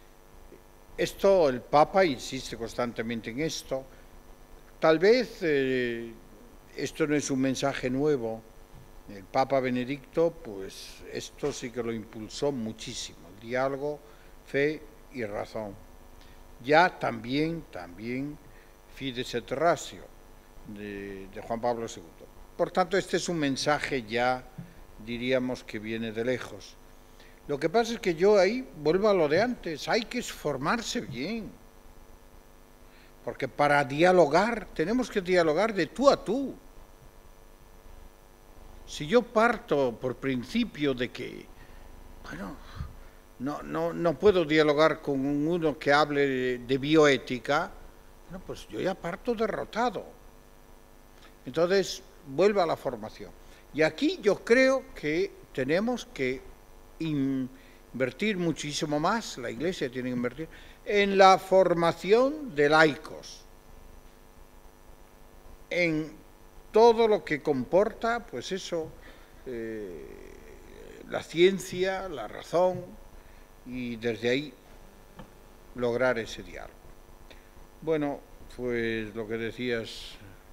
Esto, el Papa insiste constantemente en esto. Tal vez esto no es un mensaje nuevo. El Papa Benedicto, pues esto sí que lo impulsó muchísimo. El diálogo, fe y razón. Ya también Fides et Ratio de Juan Pablo II. Por tanto, este es un mensaje ya, diríamos, que viene de lejos. Lo que pasa es que yo ahí vuelvo a lo de antes, hay que formarse bien. Porque para dialogar, tenemos que dialogar de tú a tú. Si yo parto por principio de que, bueno, no puedo dialogar con uno que hable de bioética, bueno, pues yo ya parto derrotado. Entonces, vuelvo a la formación. Y aquí yo creo que tenemos que invertir muchísimo más, la Iglesia tiene que invertir, en la formación de laicos, en todo lo que comporta, pues eso, la ciencia, la razón, y desde ahí lograr ese diálogo. Bueno, pues lo que decías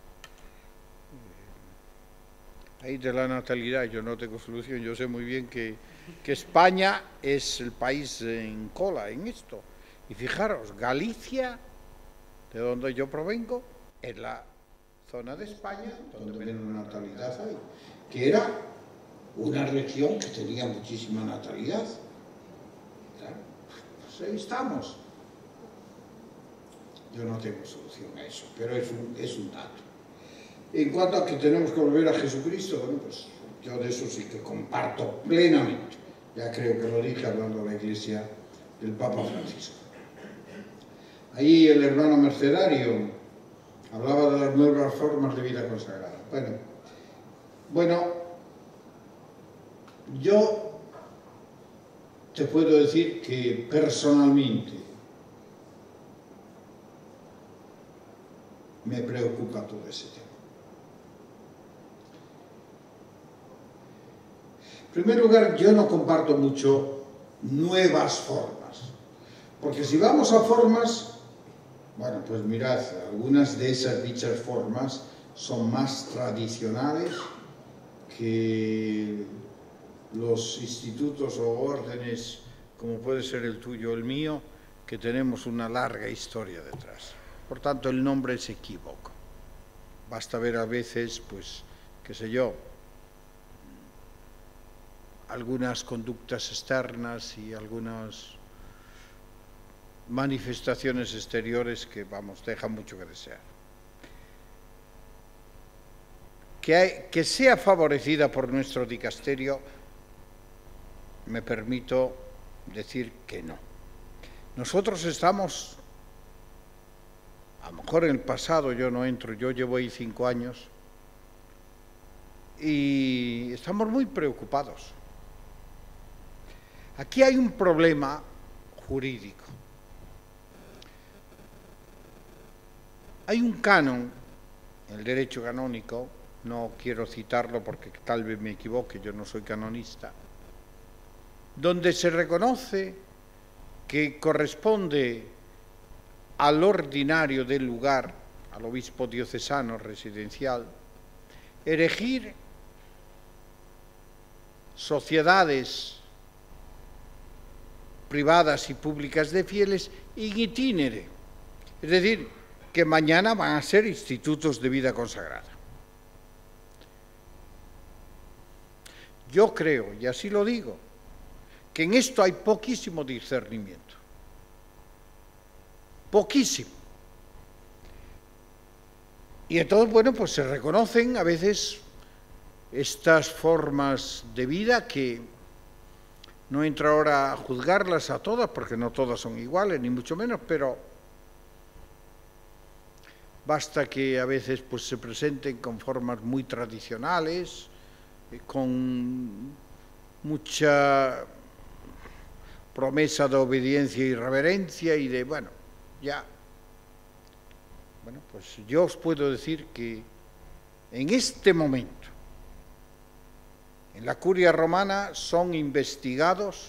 ahí de la natalidad, yo no tengo solución, yo sé muy bien que España es el país en cola en esto. Y fijaros, Galicia, de donde yo provengo, es la zona de España donde menos natalidad hay, que era una región que tenía muchísima natalidad. Claro, pues ahí estamos. Yo no tengo solución a eso, pero es un dato. En cuanto a que tenemos que volver a Jesucristo, bueno, pues yo de eso sí que comparto plenamente. Ya creo que lo dije hablando de la Iglesia del Papa Francisco. Ahí el hermano Mercedario hablaba de las nuevas formas de vida consagrada. Bueno, yo te puedo decir que personalmente me preocupa todo ese tema. En primer lugar, yo no comparto mucho nuevas formas, porque si vamos a formas, bueno, pues mirad, algunas de esas dichas formas son más tradicionales que los institutos o órdenes, como puede ser el tuyo o el mío, que tenemos una larga historia detrás. Por tanto, el nombre es equívoco. Basta ver a veces, pues, qué sé yo, algunas conductas externas y algunas manifestaciones exteriores que, vamos, dejan mucho que desear. Que sea favorecida por nuestro dicasterio, me permito decir que no. Nosotros estamos, a lo mejor en el pasado yo no entro, yo llevo ahí 5 años, y estamos muy preocupados. Aquí hay un problema jurídico. Hay un canon, el derecho canónico, no quiero citarlo porque tal vez me equivoque, yo no soy canonista, donde se reconoce que corresponde al ordinario del lugar, al obispo diocesano residencial, erigir sociedades privadas y públicas de fieles in itinere, es decir, que mañana van a ser institutos de vida consagrada. Yo creo, y así lo digo, que en esto hay poquísimo discernimiento. Poquísimo. Y entonces, bueno, pues se reconocen a veces estas formas de vida que no entro ahora a juzgarlas a todas, porque no todas son iguales, ni mucho menos, pero basta que a veces pues, se presenten con formas muy tradicionales, con mucha promesa de obediencia y reverencia y de, bueno, ya. Bueno, pues yo os puedo decir que en este momento, en la Curia Romana son investigados,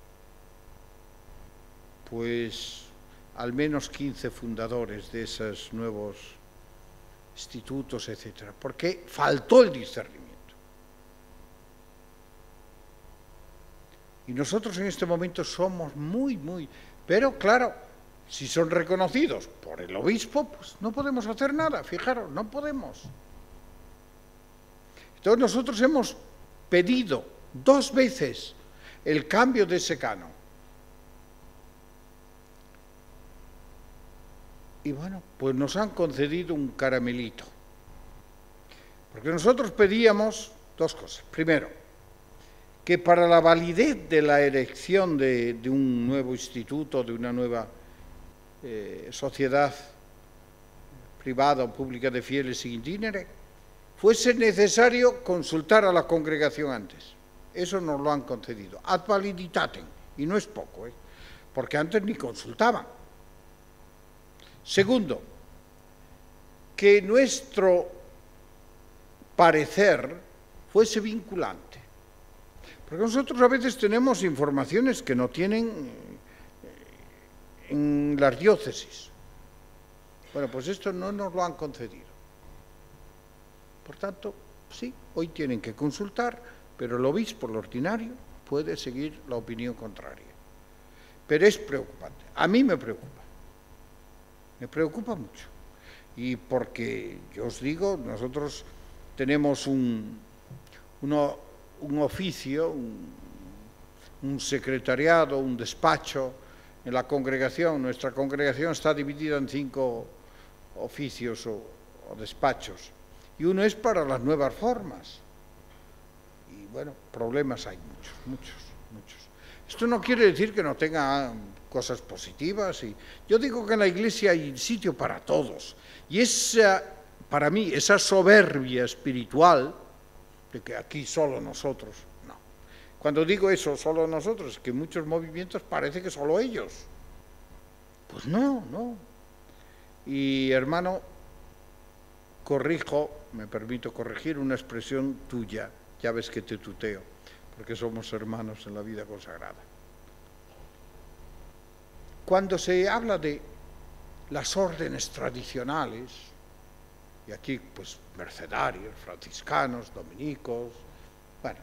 pues, al menos 15 fundadores de esos nuevos institutos, etcétera, porque faltó el discernimiento. Y nosotros en este momento somos muy, pero claro, si son reconocidos por el obispo, pues no podemos hacer nada, fijaros, no podemos. Entonces nosotros hemos pedido 2 veces el cambio de ese canon. Y bueno, pues nos han concedido un caramelito. Porque nosotros pedíamos 2 cosas. Primero, que para la validez de la elección de un nuevo instituto, de una nueva sociedad privada o pública de fieles in itinere, fuese necesario consultar a la congregación antes. Eso nos lo han concedido. Ad validitatem, y no es poco, porque antes ni consultaban. Segundo, que nuestro parecer fuese vinculante. Porque nosotros a veces tenemos informaciones que no tienen en las diócesis. Bueno, pues esto no nos lo han concedido. Por tanto, sí, hoy tienen que consultar, pero el obispo, el ordinario, puede seguir la opinión contraria. Pero es preocupante. A mí me preocupa mucho. Y porque, yo os digo, nosotros tenemos un oficio, un secretariado, un despacho en la congregación. Nuestra congregación está dividida en 5 oficios o despachos. Y uno es para las nuevas formas. Y bueno, problemas hay muchos. Esto no quiere decir que no tenga cosas positivas. Y yo digo que en la Iglesia hay sitio para todos. Y para mí, esa soberbia espiritual, de que aquí solo nosotros, no. Cuando digo eso, solo nosotros, es que en muchos movimientos parece que solo ellos. Pues no. Y hermano, me permito corregir una expresión tuya, ya ves que te tuteo, porque somos hermanos en la vida consagrada. Cuando se habla de las órdenes tradicionales, y aquí pues mercedarios, franciscanos, dominicos, bueno,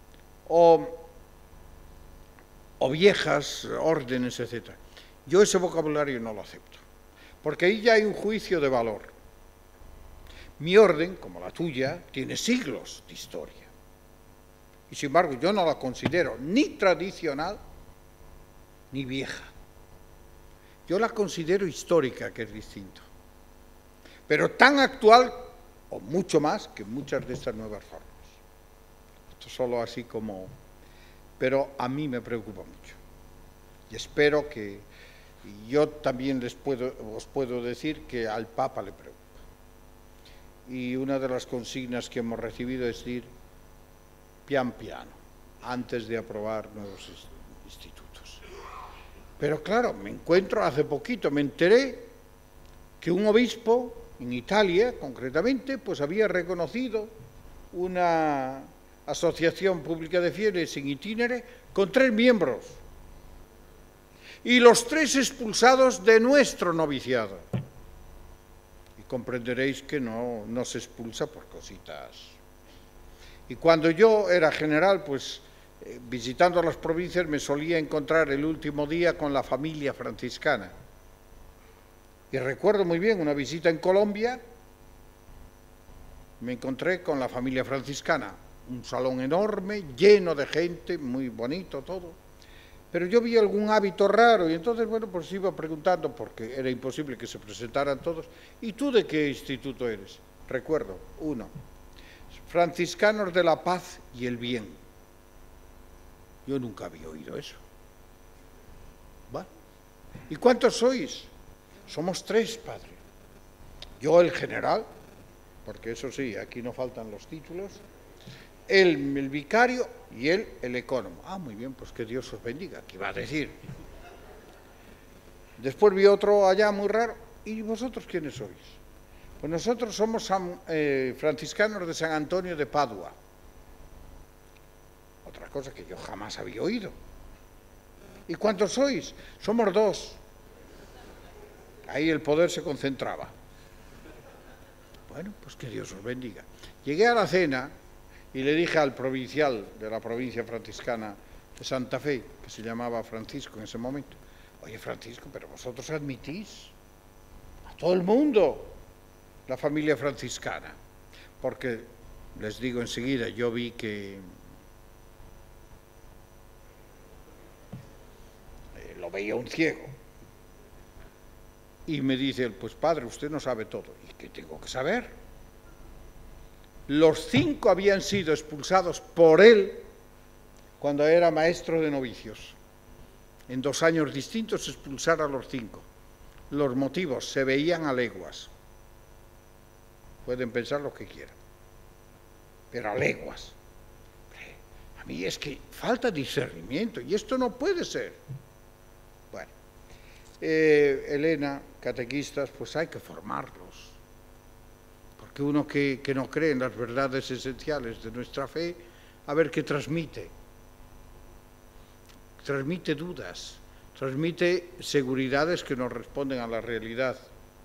o viejas órdenes, etc. Yo ese vocabulario no lo acepto, porque ahí ya hay un juicio de valor. Mi orden, como la tuya, tiene siglos de historia. Y sin embargo, yo no la considero ni tradicional ni vieja. Yo la considero histórica, que es distinto. Pero tan actual, o mucho más, que muchas de estas nuevas formas. Esto solo así como... Pero a mí me preocupa mucho. Y espero que... Y yo también os puedo decir que al Papa le preocupa. Y una de las consignas que hemos recibido es decir, pian piano, antes de aprobar nuevos institutos. Pero claro, hace poquito me enteré que un obispo en Italia, concretamente, pues había reconocido una asociación pública de fieles en itinere con 3 miembros. Y los 3 expulsados de nuestro noviciado. Y comprenderéis que no se expulsa por cositas. Y cuando yo era general, pues visitando las provincias me solía encontrar el último día con la familia franciscana. Y recuerdo muy bien una visita en Colombia, me encontré con la familia franciscana, un salón enorme, lleno de gente, muy bonito todo, pero yo vi algún hábito raro y entonces, bueno, pues iba preguntando, porque era imposible que se presentaran todos. ¿Y tú de qué instituto eres? Recuerdo, 1, franciscanos de la paz y el bien. Yo nunca había oído eso. Bueno, ¿y cuántos sois? Somos 3, padre. Yo el general, porque eso sí, aquí no faltan los títulos, él el vicario y él el ecónomo. Ah, muy bien, pues que Dios os bendiga, ¿qué iba a decir? Después vi otro allá muy raro. ¿Y vosotros quiénes sois? Pues nosotros somos franciscanos de San Antonio de Padua. Otra cosa que yo jamás había oído. ¿Y cuántos sois? Somos 2. Ahí el poder se concentraba. Bueno, pues que Dios os bendiga. Llegué a la cena y le dije al provincial de la provincia franciscana de Santa Fe, que se llamaba Francisco en ese momento, oye Francisco, pero vosotros admitís a todo el mundo la familia franciscana, porque les digo enseguida, yo vi que lo veía un ciego. Y me dice él, pues padre, usted no sabe todo. ¿Y qué tengo que saber? Los 5 habían sido expulsados por él cuando era maestro de novicios. En 2 años distintos expulsar a los 5. Los motivos se veían a leguas. Pueden pensar lo que quieran, pero a leguas. A A mí es que falta discernimiento y esto no puede ser. Bueno, Elena, catequistas, pues hay que formarlos. Porque uno que no cree en las verdades esenciales de nuestra fe, a ver qué transmite. Transmite dudas, transmite seguridades que no responden a la realidad.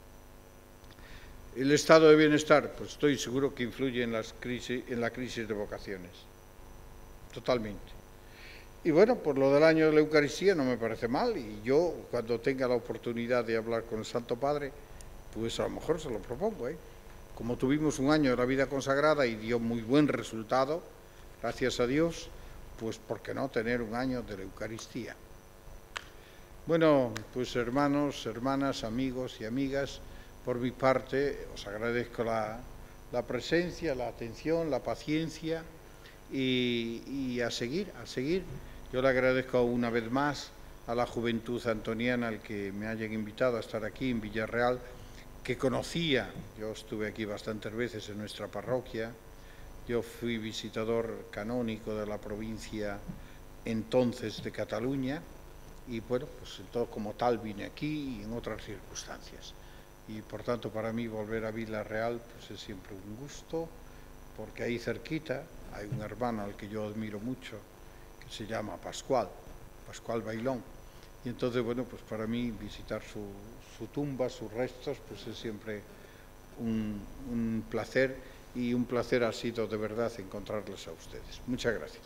El estado de bienestar, pues estoy seguro que influye en la crisis de vocaciones. Totalmente. Y bueno, por lo del año de la Eucaristía no me parece mal, y yo cuando tenga la oportunidad de hablar con el Santo Padre, pues a lo mejor se lo propongo, ¿eh? Como tuvimos un año de la vida consagrada y dio muy buen resultado, gracias a Dios, pues ¿por qué no tener un año de la Eucaristía? Bueno, pues hermanos, hermanas, amigos y amigas, por mi parte os agradezco la presencia, la atención, la paciencia y a seguir. Yo le agradezco una vez más a la juventud antoniana el que me hayan invitado a estar aquí en Villarreal, que conocía, yo estuve aquí bastantes veces en nuestra parroquia, yo fui visitador canónico de la provincia entonces de Cataluña y bueno, pues entonces como tal vine aquí y en otras circunstancias. Y por tanto para mí volver a Villarreal pues es siempre un gusto, porque ahí cerquita hay un hermano al que yo admiro mucho, que se llama Pascual Bailón. Y entonces, bueno, pues para mí visitar su tumba, sus restos, pues es siempre un placer, y un placer ha sido de verdad encontrarles a ustedes. Muchas gracias.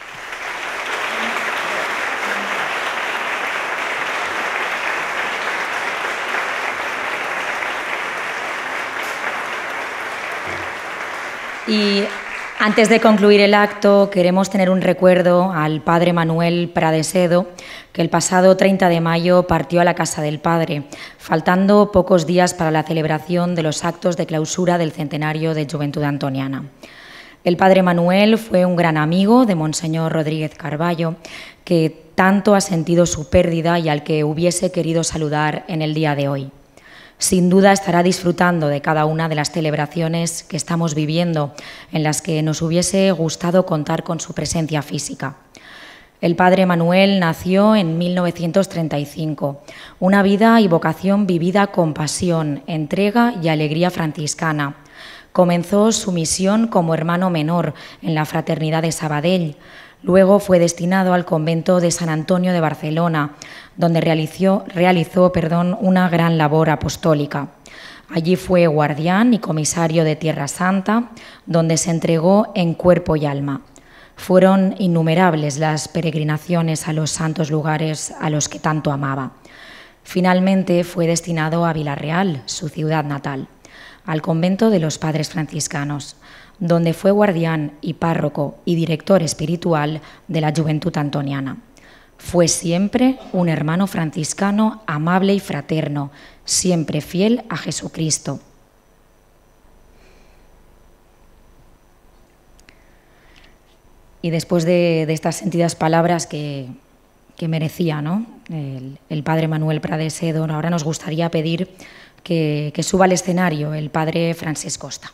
Y antes de concluir el acto, queremos tener un recuerdo al Padre Manuel Pradesedo, que el pasado 30 de mayo partió a la Casa del Padre, faltando pocos días para la celebración de los actos de clausura del centenario de Juventud Antoniana. El Padre Manuel fue un gran amigo de Monseñor Rodríguez Carballo, que tanto ha sentido su pérdida y al que hubiese querido saludar en el día de hoy. Sin duda estará disfrutando de cada una de las celebraciones que estamos viviendo, en las que nos hubiese gustado contar con su presencia física. El Padre Manuel nació en 1935, una vida y vocación vivida con pasión, entrega y alegría franciscana. Comenzó su misión como hermano menor en la Fraternidad de Sabadell. Luego fue destinado al convento de San Antonio de Barcelona, donde realizó una gran labor apostólica. Allí fue guardián y comisario de Tierra Santa, donde se entregó en cuerpo y alma. Fueron innumerables las peregrinaciones a los santos lugares a los que tanto amaba. Finalmente fue destinado a Villarreal, su ciudad natal, al convento de los Padres Franciscanos, donde fue guardián y párroco y director espiritual de la Juventud Antoniana. Fue siempre un hermano franciscano amable y fraterno, siempre fiel a Jesucristo. Y después de estas sentidas palabras que merecía, ¿no?, el Padre Manuel Pradesedo, ahora nos gustaría pedir que suba al escenario el Padre Francesc Costa.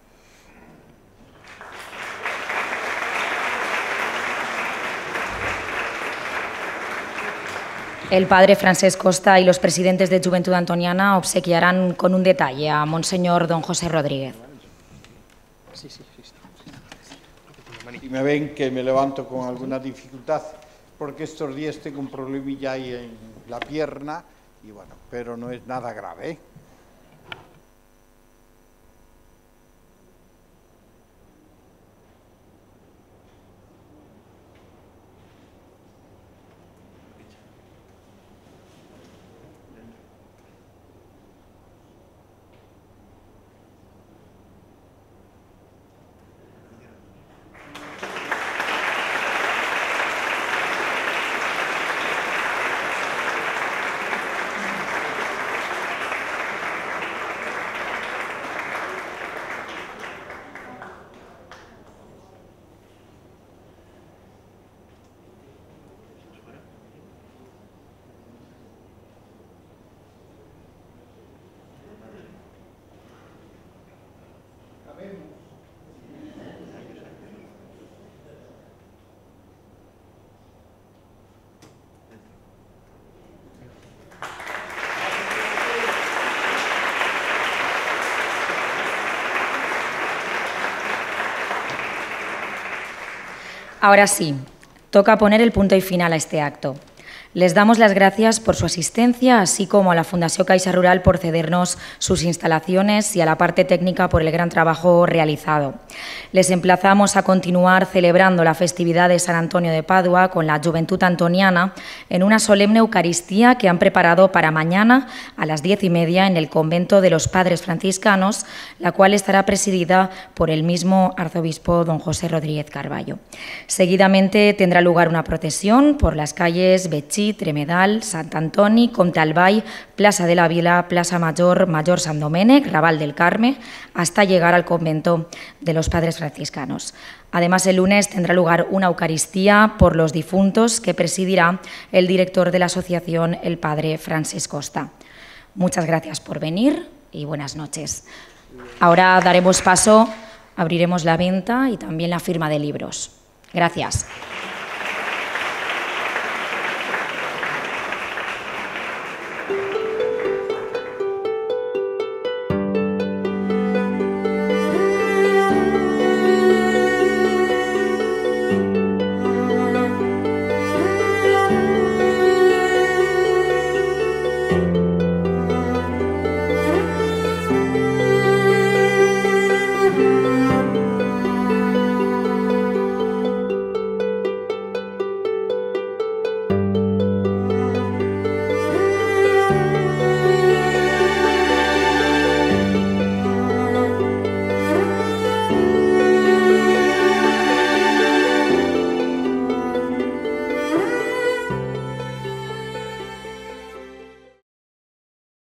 El Padre Francesc Costa y los presidentes de Juventud Antoniana obsequiarán con un detalle a Monseñor don José Rodríguez. Y me ven que me levanto con alguna dificultad, porque estos días tengo un problemilla ahí en la pierna, y bueno, pero no es nada grave, ¿eh? Ahora sí, toca poner el punto y final a este acto. Les damos las gracias por su asistencia, así como a la Fundació Caixa Rural por cedernos sus instalaciones y a la parte técnica por el gran trabajo realizado. Les emplazamos a continuar celebrando la festividad de San Antonio de Padua con la Juventud Antoniana en una solemne Eucaristía que han preparado para mañana a las 10:30 en el convento de los Padres Franciscanos, la cual estará presidida por el mismo arzobispo don José Rodríguez Carballo. Seguidamente tendrá lugar una procesión por las calles Betxí, Tremedal, Sant Antoni, Comte Albay, Plaza de la Vila, Plaza Mayor, Mayor San Domènec, Raval del Carme, hasta llegar al convento de los Padres Franciscanos. Además, el lunes tendrá lugar una Eucaristía por los difuntos que presidirá el director de la asociación, el Padre Francis Costa. Muchas gracias por venir y buenas noches. Ahora daremos paso, abriremos la venta y también la firma de libros. Gracias.